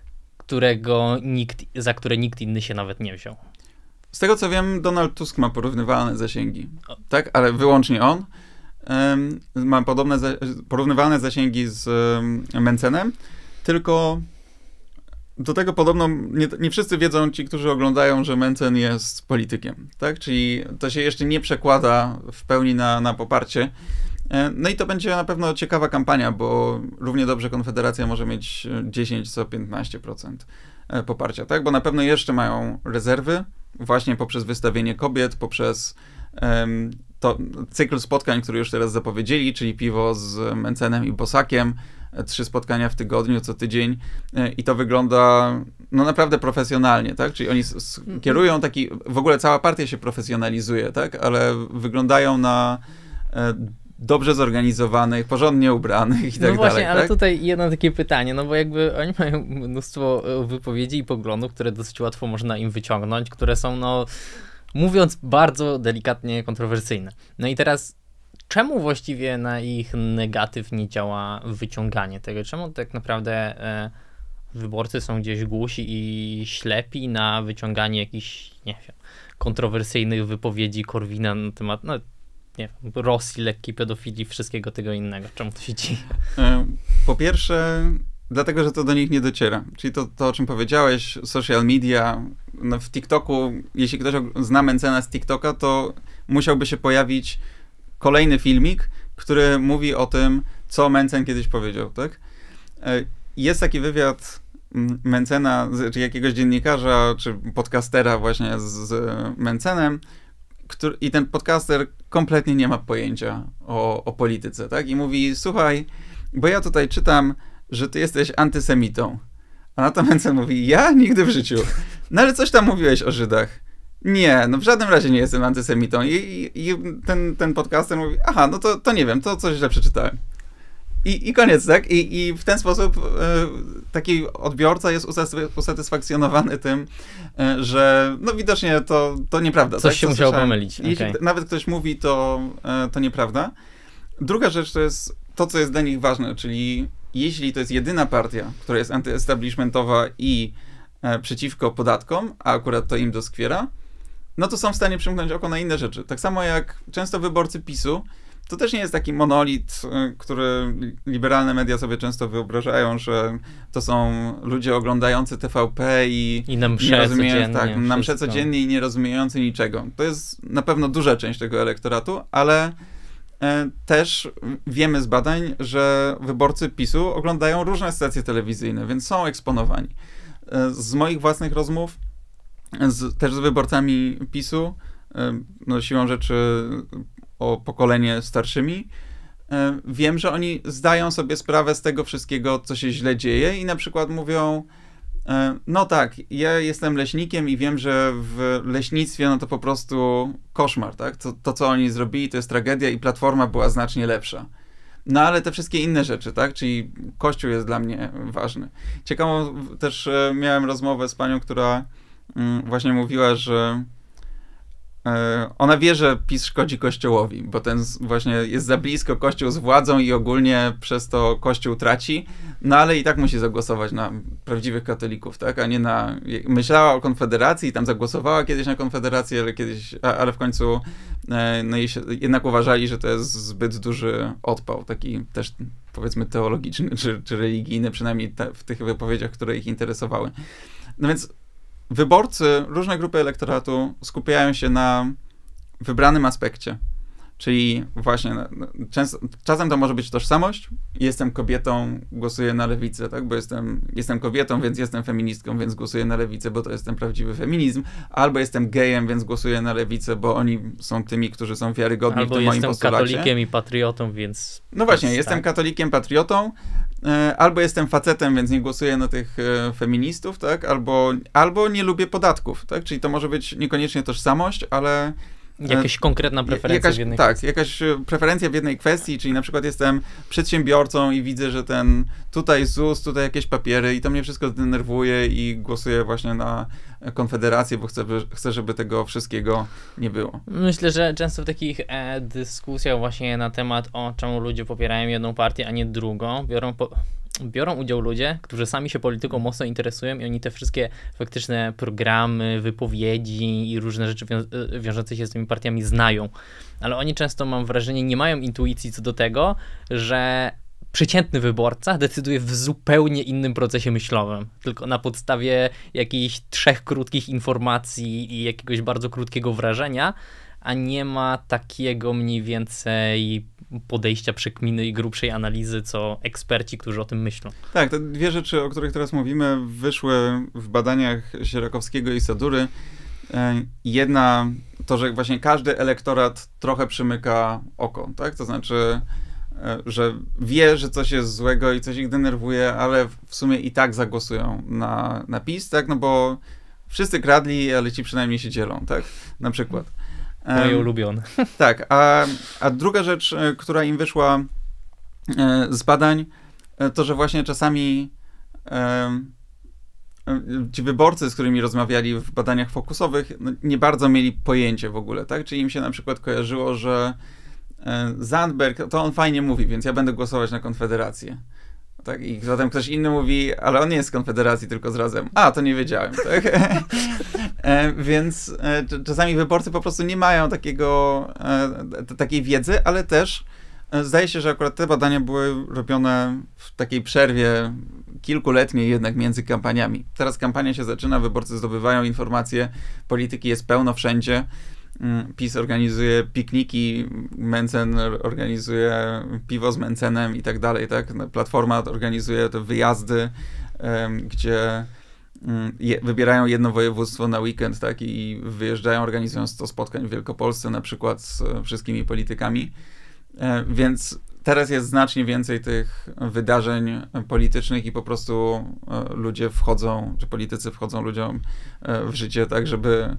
A: za które nikt inny się nawet nie wziął.
B: Z tego co wiem, Donald Tusk ma porównywalne zasięgi, tak? Ale wyłącznie on. Ma porównywalne zasięgi z Mencenem, tylko do tego podobno nie wszyscy wiedzą, ci, którzy oglądają, że Mencen jest politykiem, tak? Czyli to się jeszcze nie przekłada w pełni na poparcie. No i to będzie na pewno ciekawa kampania, bo równie dobrze Konfederacja może mieć 10 co 15% poparcia, tak? Bo na pewno jeszcze mają rezerwy, właśnie poprzez wystawienie kobiet, poprzez to cykl spotkań, który już teraz zapowiedzieli, czyli piwo z Mencenem i Bosakiem, 3 spotkania w tygodniu, co tydzień i to wygląda no naprawdę profesjonalnie, tak? Czyli oni kierują w ogóle cała partia się profesjonalizuje, tak? Ale wyglądają na dobrze zorganizowanych, porządnie ubranych i tak dalej.
A: No właśnie, ale
B: tak?
A: tutaj jedno takie pytanie, no bo jakby oni mają mnóstwo wypowiedzi i poglądów, które dosyć łatwo można im wyciągnąć, które są no mówiąc bardzo delikatnie, kontrowersyjne. No i teraz, czemu właściwie na ich negatyw nie działa wyciąganie tego? Czemu tak naprawdę wyborcy są gdzieś głusi i ślepi na wyciąganie jakichś, nie wiem, kontrowersyjnych wypowiedzi Korwina na temat, no nie wiem, Rosji, lekkiej pedofilii, wszystkiego tego innego. Czemu to się dzieje?
B: Po pierwsze, dlatego, że to do nich nie dociera. Czyli to o czym powiedziałeś, social media, no w TikToku, jeśli ktoś zna Mentzena z TikToka, to musiałby się pojawić kolejny filmik, który mówi o tym, co Mentzen kiedyś powiedział, tak? Jest taki wywiad Mentzena, czy jakiegoś dziennikarza, czy podcastera właśnie z Mentzenem, i ten podcaster kompletnie nie ma pojęcia o polityce, tak? I mówi, słuchaj, bo ja tutaj czytam, że ty jesteś antysemitą. A na to Mentzen mówi, ja? Nigdy w życiu. No ale coś tam mówiłeś o Żydach. Nie, no w żadnym razie nie jestem antysemitą. I ten podcaster mówi, aha, no to nie wiem, to coś źle przeczytałem. I koniec, tak? I w ten sposób taki odbiorca jest usatysfakcjonowany tym, że no widocznie to nieprawda.
A: Coś
B: tak?
A: się musiało pomylić.
B: Jeśli nawet ktoś mówi, to nieprawda. Druga rzecz to jest to, co jest dla nich ważne, czyli jeśli to jest jedyna partia, która jest antyestablishmentowa i przeciwko podatkom, a akurat to im doskwiera, no to są w stanie przymknąć oko na inne rzeczy. Tak samo jak często wyborcy PiS-u, to też nie jest taki monolit, który liberalne media sobie często wyobrażają, że to są ludzie oglądający TVP i
A: na msze codziennie.
B: Tak, na msze codziennie i nie rozumiejący niczego. To jest na pewno duża część tego elektoratu, ale też wiemy z badań, że wyborcy PiS-u oglądają różne stacje telewizyjne, więc są eksponowani. Z moich własnych rozmów, też z wyborcami PiS-u, no siłą rzeczy o pokolenie starszymi, wiem, że oni zdają sobie sprawę z tego wszystkiego, co się źle dzieje i na przykład mówią, no tak, ja jestem leśnikiem i wiem, że w leśnictwie no to po prostu koszmar, tak? To co oni zrobili, to jest tragedia i Platforma była znacznie lepsza. No ale te wszystkie inne rzeczy, tak? Czyli Kościół jest dla mnie ważny. Ciekawą też miałem rozmowę z panią, która właśnie mówiła, że ona wie, że PiS szkodzi Kościołowi, bo ten właśnie jest za blisko Kościół z władzą i ogólnie przez to Kościół traci, no ale i tak musi zagłosować na prawdziwych katolików, tak, a nie na... Myślała o Konfederacji i tam zagłosowała kiedyś na Konfederację, ale w końcu no jednak uważali, że to jest zbyt duży odpał, taki też powiedzmy teologiczny czy religijny, przynajmniej w tych wypowiedziach, które ich interesowały. No więc wyborcy, różne grupy elektoratu skupiają się na wybranym aspekcie, czyli właśnie czasem to może być tożsamość. Jestem kobietą, głosuję na lewicę, tak? Bo jestem kobietą, więc jestem feministką, więc głosuję na lewicę, bo to jest ten prawdziwy feminizm. Albo jestem gejem, więc głosuję na lewicę, bo oni są tymi, którzy są wiarygodni
A: albo
B: w tym moim postulacie.
A: Albo jestem katolikiem i patriotą, więc...
B: No właśnie, jestem katolikiem, patriotą, albo jestem facetem, więc nie głosuję na tych feministów, tak? Albo nie lubię podatków, tak? Czyli to może być niekoniecznie tożsamość, ale...
A: Jakaś konkretna preferencja w jednej
B: kwestii. Tak, jakaś preferencja w jednej kwestii, czyli na przykład jestem przedsiębiorcą i widzę, że tutaj ZUS, tutaj jakieś papiery i to mnie wszystko denerwuje i głosuję właśnie na Konfederację, bo chcę, żeby tego wszystkiego nie było.
A: Myślę, że często w takich dyskusjach właśnie na temat czemu ludzie popierają jedną partię, a nie drugą, biorą udział ludzie, którzy sami się polityką mocno interesują i oni te wszystkie faktyczne programy, wypowiedzi i różne rzeczy wiążące się z tymi partiami znają. Ale oni często, mam wrażenie, nie mają intuicji co do tego, że przeciętny wyborca decyduje w zupełnie innym procesie myślowym. Tylko na podstawie jakichś 3 krótkich informacji i jakiegoś bardzo krótkiego wrażenia, a nie ma takiego mniej więcej podejścia, przekminy i grubszej analizy, co eksperci, którzy o tym myślą.
B: Tak, te 2 rzeczy, o których teraz mówimy, wyszły w badaniach Sierakowskiego i Sadury. Jedna to, że właśnie każdy elektorat trochę przymyka oko, tak? To znaczy, że wie, że coś jest złego i coś ich denerwuje, ale w sumie i tak zagłosują na PiS, tak? No bo wszyscy kradli, ale ci przynajmniej się dzielą, tak? Na przykład.
A: Moje ulubione.
B: Tak, a druga rzecz, która im wyszła z badań, to, że właśnie czasami ci wyborcy, z którymi rozmawiali w badaniach fokusowych, no, nie bardzo mieli pojęcie w ogóle, tak? Czyli im się na przykład kojarzyło, że Zandberg, to on fajnie mówi, więc ja będę głosować na Konfederację. Tak? I zatem ktoś inny mówi, ale on nie jest z Konfederacji, tylko z Razem. A, to nie wiedziałem, tak? Więc czasami wyborcy po prostu nie mają takiej wiedzy, ale też zdaje się, że akurat te badania były robione w takiej przerwie kilkuletniej jednak między kampaniami. Teraz kampania się zaczyna, wyborcy zdobywają informacje, polityki jest pełno wszędzie. PiS organizuje pikniki, Mencen organizuje piwo z Mencenem i tak dalej, tak? Platforma organizuje te wyjazdy, gdzie wybierają jedno województwo na weekend, tak? I wyjeżdżają, organizują 100 spotkań w Wielkopolsce na przykład z wszystkimi politykami. Więc teraz jest znacznie więcej tych wydarzeń politycznych i po prostu ludzie wchodzą, czy politycy wchodzą ludziom w życie tak, żeby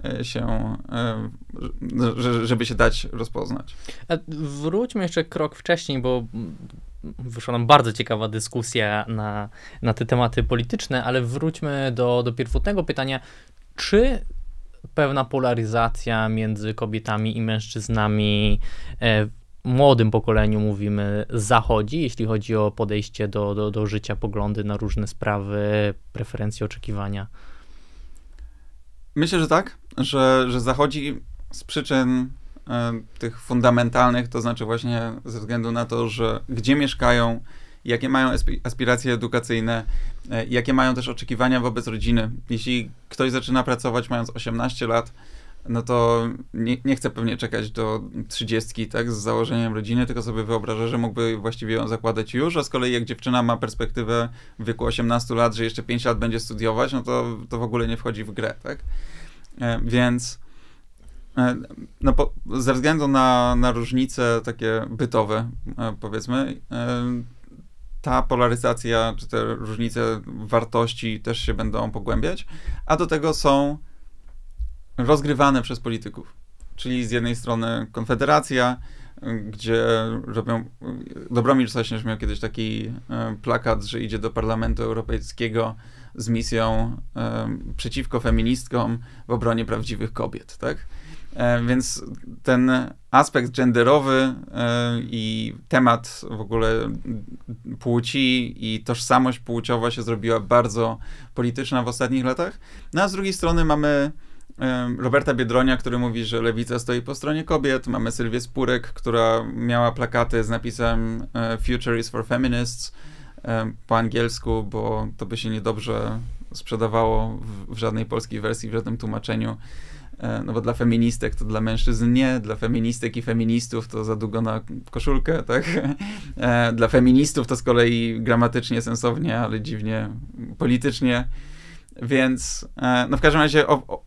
B: się dać rozpoznać.
A: Wróćmy jeszcze krok wcześniej, bo wyszła nam bardzo ciekawa dyskusja na te tematy polityczne, ale wróćmy do pierwotnego pytania. Czy pewna polaryzacja między kobietami i mężczyznami w młodym pokoleniu, mówimy, zachodzi, jeśli chodzi o podejście do życia, poglądy na różne sprawy, preferencje, oczekiwania?
B: Myślę, że tak, że zachodzi z przyczyn tych fundamentalnych, to znaczy właśnie ze względu na to, że gdzie mieszkają, jakie mają aspiracje edukacyjne, jakie mają też oczekiwania wobec rodziny. Jeśli ktoś zaczyna pracować mając 18 lat, no to nie chce pewnie czekać do 30, tak, z założeniem rodziny, tylko sobie wyobraża, że mógłby właściwie ją zakładać już, a z kolei jak dziewczyna ma perspektywę w wieku 18 lat, że jeszcze 5 lat będzie studiować, no to w ogóle nie wchodzi w grę, tak? Więc no ze względu na różnice takie bytowe, powiedzmy, ta polaryzacja, czy te różnice wartości też się będą pogłębiać, a do tego są rozgrywane przez polityków. Czyli z jednej strony Konfederacja, gdzie robią... Dobromir Sośnierz miał kiedyś taki plakat, że idzie do Parlamentu Europejskiego z misją przeciwko feministkom w obronie prawdziwych kobiet, tak? Więc ten aspekt genderowy i temat w ogóle płci i tożsamość płciowa się zrobiła bardzo polityczna w ostatnich latach. No a z drugiej strony mamy Roberta Biedronia, który mówi, że lewica stoi po stronie kobiet. Mamy Sylwię Spurek, która miała plakaty z napisem Future is for Feminists po angielsku, bo to by się niedobrze sprzedawało w żadnej polskiej wersji, w żadnym tłumaczeniu. No bo dla feministek to dla mężczyzn nie, dla feministek i feministów to za długo na koszulkę, tak? Dla feministów to z kolei gramatycznie, sensownie, ale dziwnie politycznie. Więc no w każdym razie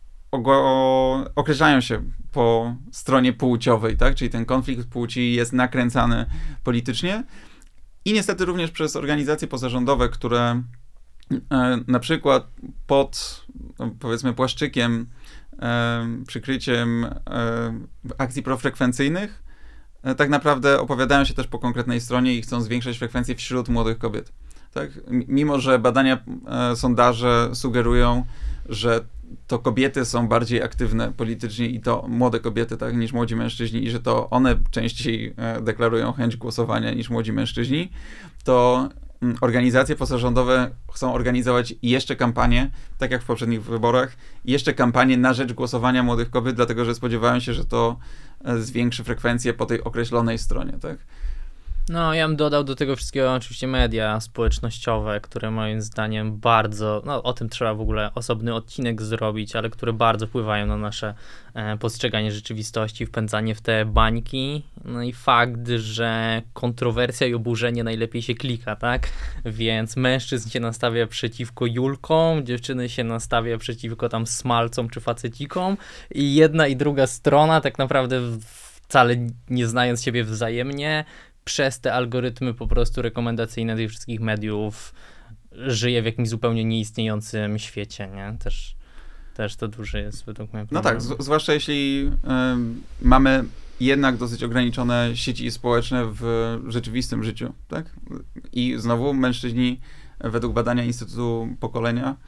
B: określają się po stronie płciowej, tak? Czyli ten konflikt płci jest nakręcany politycznie i niestety również przez organizacje pozarządowe, które na przykład pod, powiedzmy, płaszczykiem, przykryciem akcji profrekwencyjnych tak naprawdę opowiadają się też po konkretnej stronie i chcą zwiększać frekwencję wśród młodych kobiet. Tak? Mimo że badania, sondaże sugerują, że to kobiety są bardziej aktywne politycznie i to młode kobiety, tak, niż młodzi mężczyźni i że to one częściej deklarują chęć głosowania niż młodzi mężczyźni, to organizacje pozarządowe chcą organizować jeszcze kampanie, tak jak w poprzednich wyborach, jeszcze kampanie na rzecz głosowania młodych kobiet, dlatego że spodziewają się, że to zwiększy frekwencję po tej określonej stronie, tak?
A: No, ja bym dodał do tego wszystkiego oczywiście media społecznościowe, które moim zdaniem bardzo, no o tym trzeba w ogóle osobny odcinek zrobić, ale które bardzo wpływają na nasze postrzeganie rzeczywistości, wpędzanie w te bańki, no i fakt, że kontrowersja i oburzenie najlepiej się klika, tak? Więc mężczyzn się nastawia przeciwko Julkom, dziewczyny się nastawia przeciwko tam smalcom czy facecikom i jedna i druga strona tak naprawdę wcale nie znając siebie wzajemnie, przez te algorytmy po prostu rekomendacyjne tych wszystkich mediów żyje w jakimś zupełnie nieistniejącym świecie, nie? Też to duży jest według mnie problem.
B: No tak, zwłaszcza jeśli mamy jednak dosyć ograniczone sieci społeczne w rzeczywistym życiu, tak? I znowu mężczyźni według badania Instytutu Pokolenia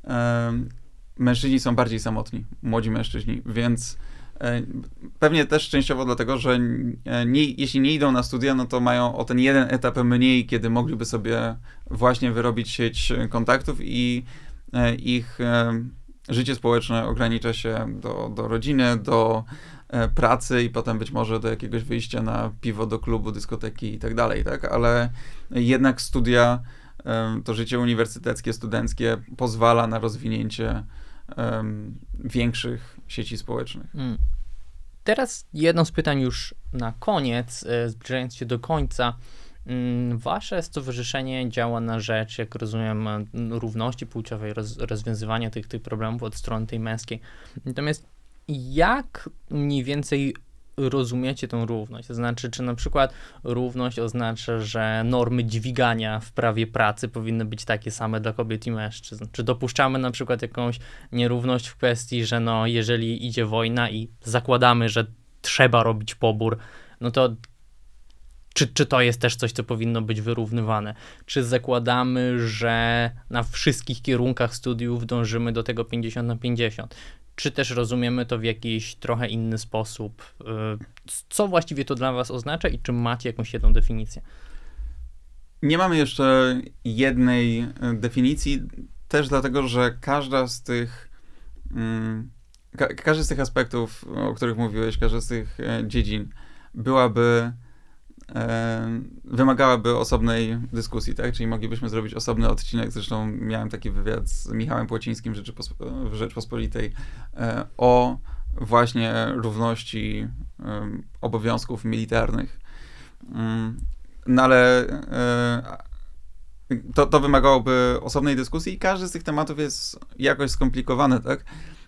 B: mężczyźni są bardziej samotni, młodzi mężczyźni, więc pewnie też częściowo dlatego, że jeśli nie idą na studia, no to mają o ten jeden etap mniej, kiedy mogliby sobie właśnie wyrobić sieć kontaktów i ich życie społeczne ogranicza się do rodziny, do pracy i potem być może do jakiegoś wyjścia na piwo, do klubu, dyskoteki i tak dalej, tak? Ale jednak studia, to życie uniwersyteckie, studenckie pozwala na rozwinięcie większych sieci społecznych.
A: Teraz jedno z pytań już na koniec, zbliżając się do końca. Wasze stowarzyszenie działa na rzecz, jak rozumiem, równości płciowej, rozwiązywania tych problemów od strony tej męskiej. Natomiast jak mniej więcej rozumiecie tą równość? To znaczy, czy na przykład równość oznacza, że normy dźwigania w prawie pracy powinny być takie same dla kobiet i mężczyzn? Czy dopuszczamy na przykład jakąś nierówność w kwestii, że no, jeżeli idzie wojna i zakładamy, że trzeba robić pobór, no to czy to jest też coś, co powinno być wyrównywane? Czy zakładamy, że na wszystkich kierunkach studiów dążymy do tego 50/50? Czy też rozumiemy to w jakiś trochę inny sposób? Co właściwie to dla was oznacza i czy macie jakąś jedną definicję?
B: Nie mamy jeszcze jednej definicji, też dlatego, że każdy z tych aspektów, o których mówiłeś, każda z tych dziedzin wymagałaby osobnej dyskusji, tak? Czyli moglibyśmy zrobić osobny odcinek, zresztą miałem taki wywiad z Michałem Płocińskim w Rzeczpospolitej o właśnie równości obowiązków militarnych. No ale to wymagałoby osobnej dyskusji i każdy z tych tematów jest jakoś skomplikowany, tak?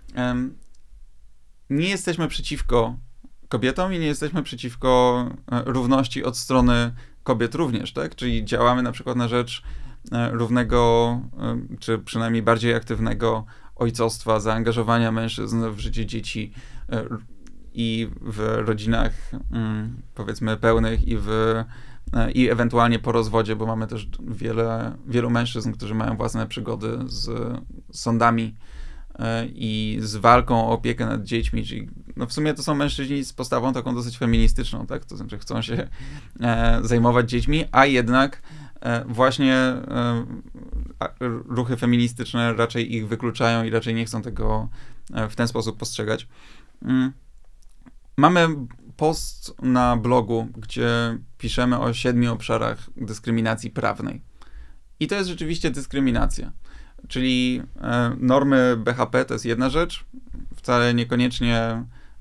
B: Nie jesteśmy przeciwko kobietom i nie jesteśmy przeciwko równości od strony kobiet również, tak? Czyli działamy na przykład na rzecz równego, czy przynajmniej bardziej aktywnego ojcostwa, zaangażowania mężczyzn w życie dzieci i w rodzinach, powiedzmy, pełnych i ewentualnie po rozwodzie, bo mamy też wielu mężczyzn, którzy mają własne przygody z sądami i z walką o opiekę nad dziećmi, czyli no w sumie to są mężczyźni z postawą taką dosyć feministyczną, tak? To znaczy chcą się zajmować dziećmi, a jednak właśnie ruchy feministyczne raczej ich wykluczają i raczej nie chcą tego w ten sposób postrzegać. Mamy post na blogu, gdzie piszemy o 7 obszarach dyskryminacji prawnej. I to jest rzeczywiście dyskryminacja. Czyli normy BHP to jest jedna rzecz, wcale niekoniecznie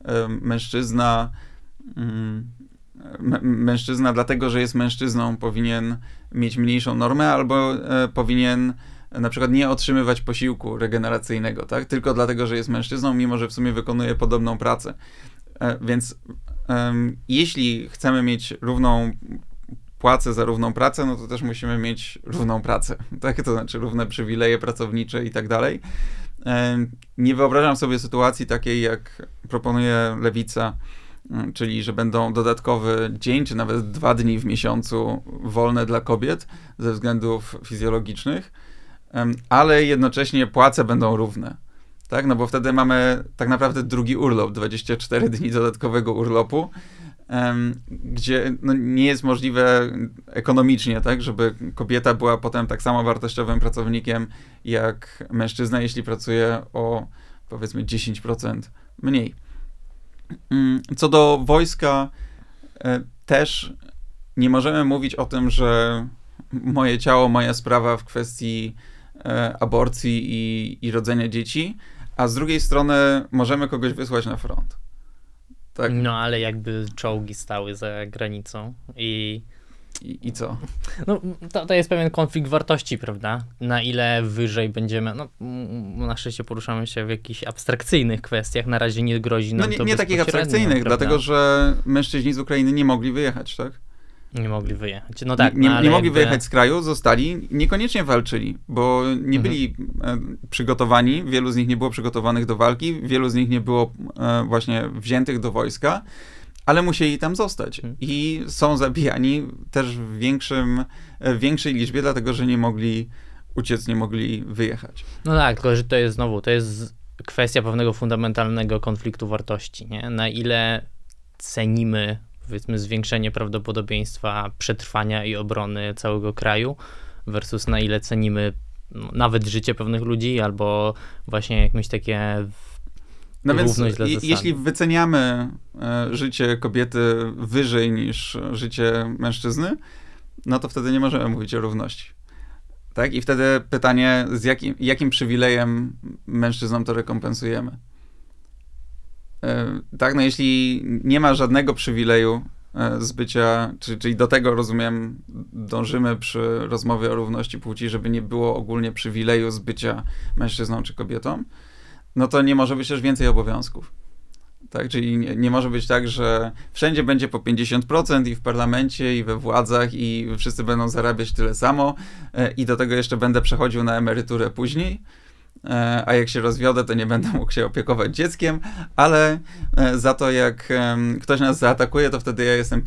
B: mężczyzna dlatego, że jest mężczyzną powinien mieć mniejszą normę albo powinien na przykład nie otrzymywać posiłku regeneracyjnego, tak? Tylko dlatego, że jest mężczyzną, mimo że w sumie wykonuje podobną pracę. Więc jeśli chcemy mieć równą płacę za równą pracę, no to też musimy mieć równą pracę, tak? To znaczy równe przywileje pracownicze i tak dalej. Nie wyobrażam sobie sytuacji takiej, jak proponuje Lewica, czyli że będą dodatkowy dzień, czy nawet 2 dni w miesiącu wolne dla kobiet ze względów fizjologicznych, ale jednocześnie płace będą równe. Tak? No bo wtedy mamy tak naprawdę drugi urlop, 24 dni dodatkowego urlopu, gdzie no nie jest możliwe ekonomicznie, tak, żeby kobieta była potem tak samo wartościowym pracownikiem jak mężczyzna, jeśli pracuje o powiedzmy 10% mniej. Co do wojska, też nie możemy mówić o tym, że moje ciało, moja sprawa w kwestii aborcji i rodzenia dzieci, a z drugiej strony możemy kogoś wysłać na front. Tak?
A: No ale jakby czołgi stały za granicą i
B: co?
A: No to jest pewien konflikt wartości, prawda? Na ile wyżej będziemy, no na szczęście poruszamy się w jakichś abstrakcyjnych kwestiach, na razie nie grozi nam to
B: nie takich abstrakcyjnych, prawda? Dlatego że mężczyźni z Ukrainy nie mogli wyjechać, tak?
A: Nie mogli wyjechać. No tak,
B: nie mogli wyjechać z kraju, zostali, niekoniecznie walczyli, bo nie byli przygotowani, wielu z nich nie było przygotowanych do walki, wielu z nich nie było właśnie wziętych do wojska, ale musieli tam zostać i są zabijani też w większej liczbie, dlatego że nie mogli uciec, nie mogli wyjechać.
A: No tak, tylko że to jest kwestia pewnego fundamentalnego konfliktu wartości, nie? Na ile cenimy, powiedzmy, zwiększenie prawdopodobieństwa przetrwania i obrony całego kraju versus na ile cenimy nawet życie pewnych ludzi albo właśnie jakieś takie
B: no
A: równość
B: więc
A: dla zasady.
B: Jeśli wyceniamy życie kobiety wyżej niż życie mężczyzny, no to wtedy nie możemy mówić o równości. Tak? I wtedy pytanie, jakim przywilejem mężczyznom to rekompensujemy? Tak, no jeśli nie ma żadnego przywileju z bycia, czyli do tego, rozumiem, dążymy przy rozmowie o równości płci, żeby nie było ogólnie przywileju z bycia mężczyzną czy kobietą, no to nie może być też więcej obowiązków. Tak? Czyli nie może być tak, że wszędzie będzie po 50% i w parlamencie, i we władzach, i wszyscy będą zarabiać tyle samo i do tego jeszcze będę przechodził na emeryturę później, a jak się rozwiodę, to nie będę mógł się opiekować dzieckiem, ale za to jak ktoś nas zaatakuje, to wtedy ja jestem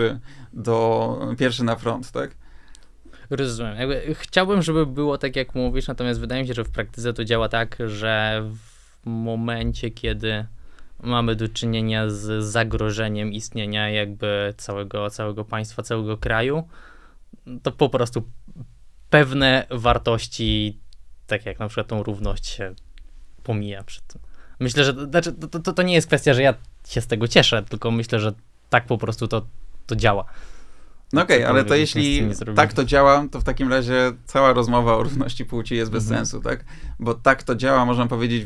B: pierwszy na front, tak?
A: Rozumiem. Chciałbym, żeby było tak, jak mówisz, natomiast wydaje mi się, że w praktyce to działa tak, że w momencie, kiedy mamy do czynienia z zagrożeniem istnienia jakby całego państwa, całego kraju, to po prostu pewne wartości, tak jak na przykład tą równość, się pomija przed tym. Myślę, że to nie jest kwestia, że ja się z tego cieszę, tylko myślę, że tak po prostu to działa.
B: No okej, ale to jeśli tak to działa, to w takim razie cała rozmowa o równości płci jest bez sensu, tak? Bo tak to działa, można powiedzieć,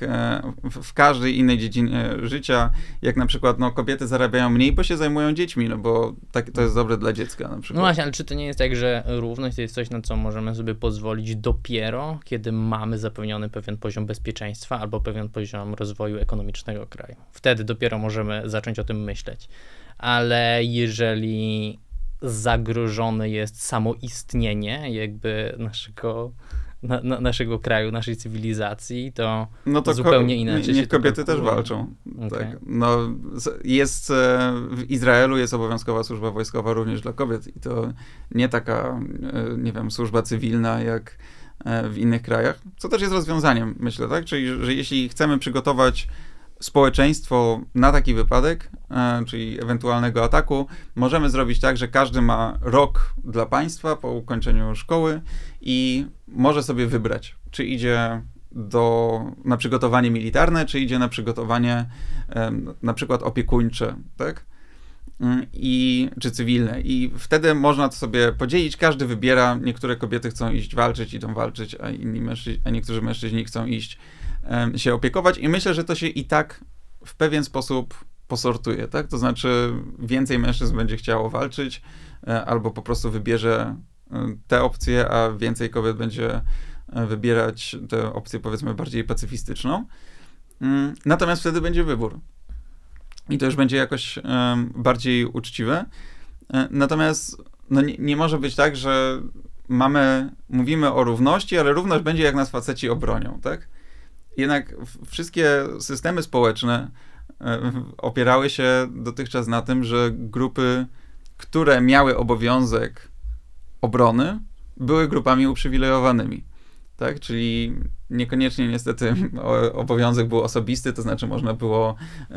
B: w każdej innej dziedzinie życia, jak na przykład kobiety zarabiają mniej, bo się zajmują dziećmi, no bo tak, to jest dobre dla dziecka na przykład.
A: No właśnie, ale czy to nie jest tak, że równość to jest coś, na co możemy sobie pozwolić dopiero, kiedy mamy zapewniony pewien poziom bezpieczeństwa albo pewien poziom rozwoju ekonomicznego kraju? Wtedy dopiero możemy zacząć o tym myśleć. Ale jeżeli zagrożone jest samo istnienie jakby naszego kraju, naszej cywilizacji, to zupełnie inaczej
B: niech kobiety też walczą. Okay. Tak. No, w Izraelu jest obowiązkowa służba wojskowa również dla kobiet i to nie taka, nie wiem, służba cywilna jak w innych krajach, co też jest rozwiązaniem, myślę, tak? Czyli, że jeśli chcemy przygotować społeczeństwo na taki wypadek, czyli ewentualnego ataku, możemy zrobić tak, że każdy ma rok dla państwa po ukończeniu szkoły i może sobie wybrać, czy idzie na przygotowanie militarne, czy idzie na przygotowanie na przykład opiekuńcze, tak? Czy cywilne. I wtedy można to sobie podzielić, każdy wybiera, niektóre kobiety chcą iść walczyć, idą walczyć, a niektórzy mężczyźni chcą iść się opiekować i myślę, że to się i tak w pewien sposób posortuje, tak? To znaczy więcej mężczyzn będzie chciało walczyć albo po prostu wybierze te opcje, a więcej kobiet będzie wybierać tę opcję, powiedzmy, bardziej pacyfistyczną. Natomiast wtedy będzie wybór. I to już będzie jakoś bardziej uczciwe. Natomiast nie może być tak, że mówimy o równości, ale równość będzie, jak nas faceci obronią, tak? Jednak wszystkie systemy społeczne opierały się dotychczas na tym, że grupy, które miały obowiązek obrony, były grupami uprzywilejowanymi. Tak? Czyli niekoniecznie niestety obowiązek był osobisty, to znaczy można było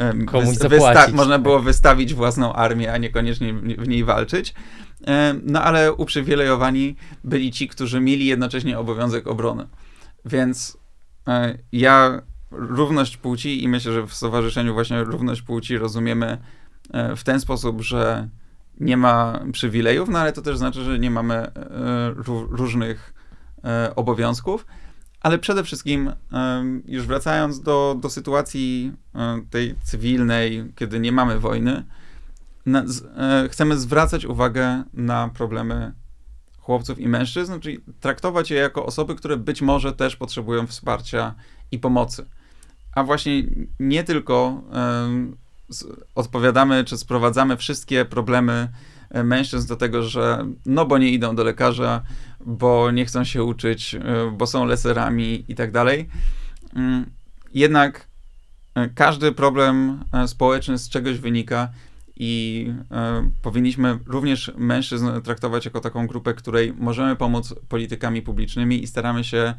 B: można było wystawić własną armię, a niekoniecznie w niej walczyć. No ale uprzywilejowani byli ci, którzy mieli jednocześnie obowiązek obrony. Więc ja równość płci i myślę, że w stowarzyszeniu właśnie równość płci rozumiemy w ten sposób, że nie ma przywilejów, no ale to też znaczy, że nie mamy różnych obowiązków, ale przede wszystkim już wracając do sytuacji tej cywilnej, kiedy nie mamy wojny, chcemy zwracać uwagę na problemy chłopców i mężczyzn, czyli traktować je jako osoby, które być może też potrzebują wsparcia i pomocy. A właśnie nie tylko odpowiadamy, czy sprowadzamy wszystkie problemy mężczyzn do tego, że bo nie idą do lekarza, bo nie chcą się uczyć, bo są leserami i tak dalej. Jednak każdy problem społeczny z czegoś wynika i powinniśmy również mężczyzn traktować jako taką grupę, której możemy pomóc politykami publicznymi i staramy się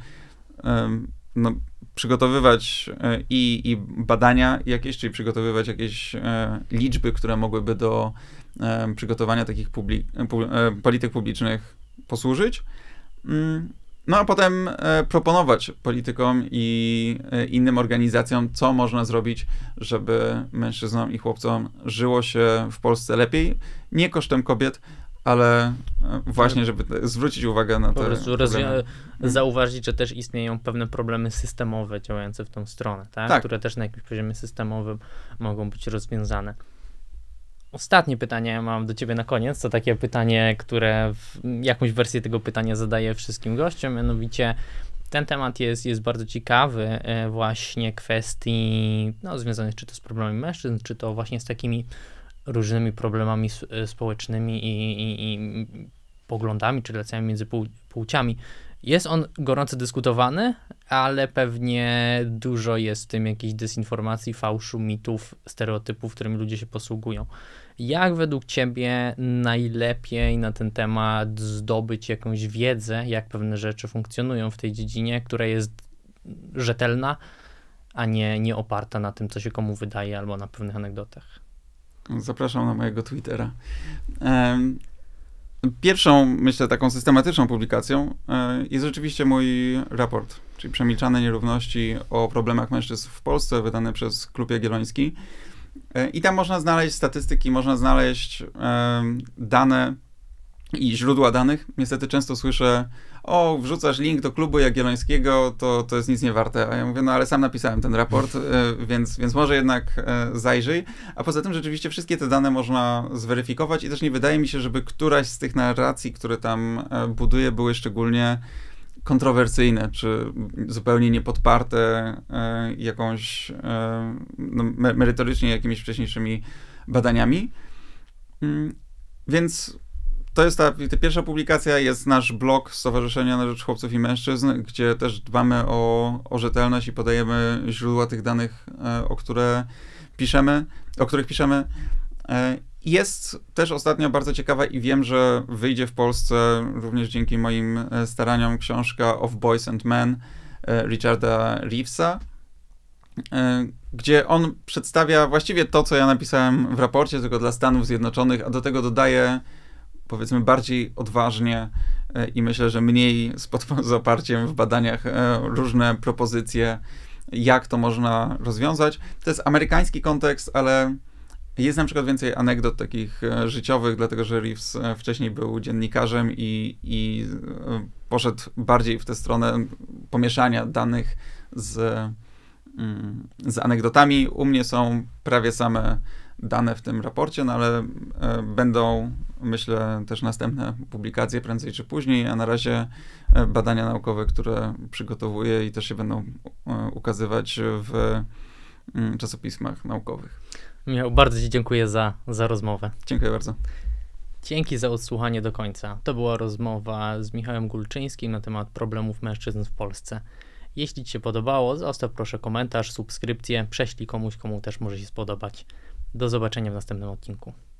B: przygotowywać i badania jakieś, czyli przygotowywać jakieś liczby, które mogłyby do przygotowania takich polityk publicznych posłużyć. No a potem proponować politykom i innym organizacjom, co można zrobić, żeby mężczyznom i chłopcom żyło się w Polsce lepiej, nie kosztem kobiet, ale właśnie, żeby zwrócić uwagę na te problemy.
A: Zauważyć, że też istnieją pewne problemy systemowe działające w tą stronę, tak? Które też na jakimś poziomie systemowym mogą być rozwiązane. Ostatnie pytanie mam do ciebie na koniec, to takie pytanie, które jakąś wersję tego pytania zadaję wszystkim gościom, mianowicie ten temat jest bardzo ciekawy, właśnie kwestii związanych czy to z problemami mężczyzn, czy to właśnie z takimi różnymi problemami społecznymi i poglądami czy relacjami między płciami. Jest on gorąco dyskutowany, ale pewnie dużo jest w tym jakiejś dezinformacji, fałszu, mitów, stereotypów, którymi ludzie się posługują. Jak według ciebie najlepiej na ten temat zdobyć jakąś wiedzę, jak pewne rzeczy funkcjonują w tej dziedzinie, która jest rzetelna, a nie oparta na tym, co się komu wydaje, albo na pewnych anegdotach?
B: Zapraszam na mojego Twittera. Pierwszą, myślę, taką systematyczną publikacją jest rzeczywiście mój raport, czyli Przemilczane nierówności o problemach mężczyzn w Polsce, wydany przez Klub Jagielloński. I tam można znaleźć statystyki, można znaleźć dane i źródła danych. Niestety często słyszę, wrzucasz link do Klubu Jagiellońskiego, to jest nic nie warte. A ja mówię, ale sam napisałem ten raport, więc może jednak zajrzyj. A poza tym rzeczywiście wszystkie te dane można zweryfikować i też nie wydaje mi się, żeby któraś z tych narracji, które tam buduję, były szczególnie kontrowersyjne, czy zupełnie niepodparte jakąś merytorycznie jakimiś wcześniejszymi badaniami. Więc to jest ta pierwsza publikacja, jest nasz blog Stowarzyszenia na Rzecz Chłopców i Mężczyzn, gdzie też dbamy o rzetelność i podajemy źródła tych danych, o których piszemy. Jest też ostatnio bardzo ciekawa i wiem, że wyjdzie w Polsce również dzięki moim staraniom książka Of Boys and Men Richarda Reevesa, gdzie on przedstawia właściwie to, co ja napisałem w raporcie, tylko dla Stanów Zjednoczonych, a do tego dodaje, powiedzmy, bardziej odważnie i myślę, że mniej z oparciem w badaniach różne propozycje, jak to można rozwiązać. To jest amerykański kontekst, ale jest na przykład więcej anegdot takich życiowych, dlatego że Reeves wcześniej był dziennikarzem i poszedł bardziej w tę stronę pomieszania danych z anegdotami. U mnie są prawie same dane w tym raporcie, ale będą, myślę, też następne publikacje prędzej czy później, a na razie badania naukowe, które przygotowuję i też się będą ukazywać w czasopismach naukowych.
A: Michał, bardzo ci dziękuję za rozmowę.
B: Dziękuję bardzo.
A: Dzięki za odsłuchanie do końca. To była rozmowa z Michałem Gulczyńskim na temat problemów mężczyzn w Polsce. Jeśli ci się podobało, zostaw proszę komentarz, subskrypcję, prześlij komuś, komu też może się spodobać. Do zobaczenia w następnym odcinku.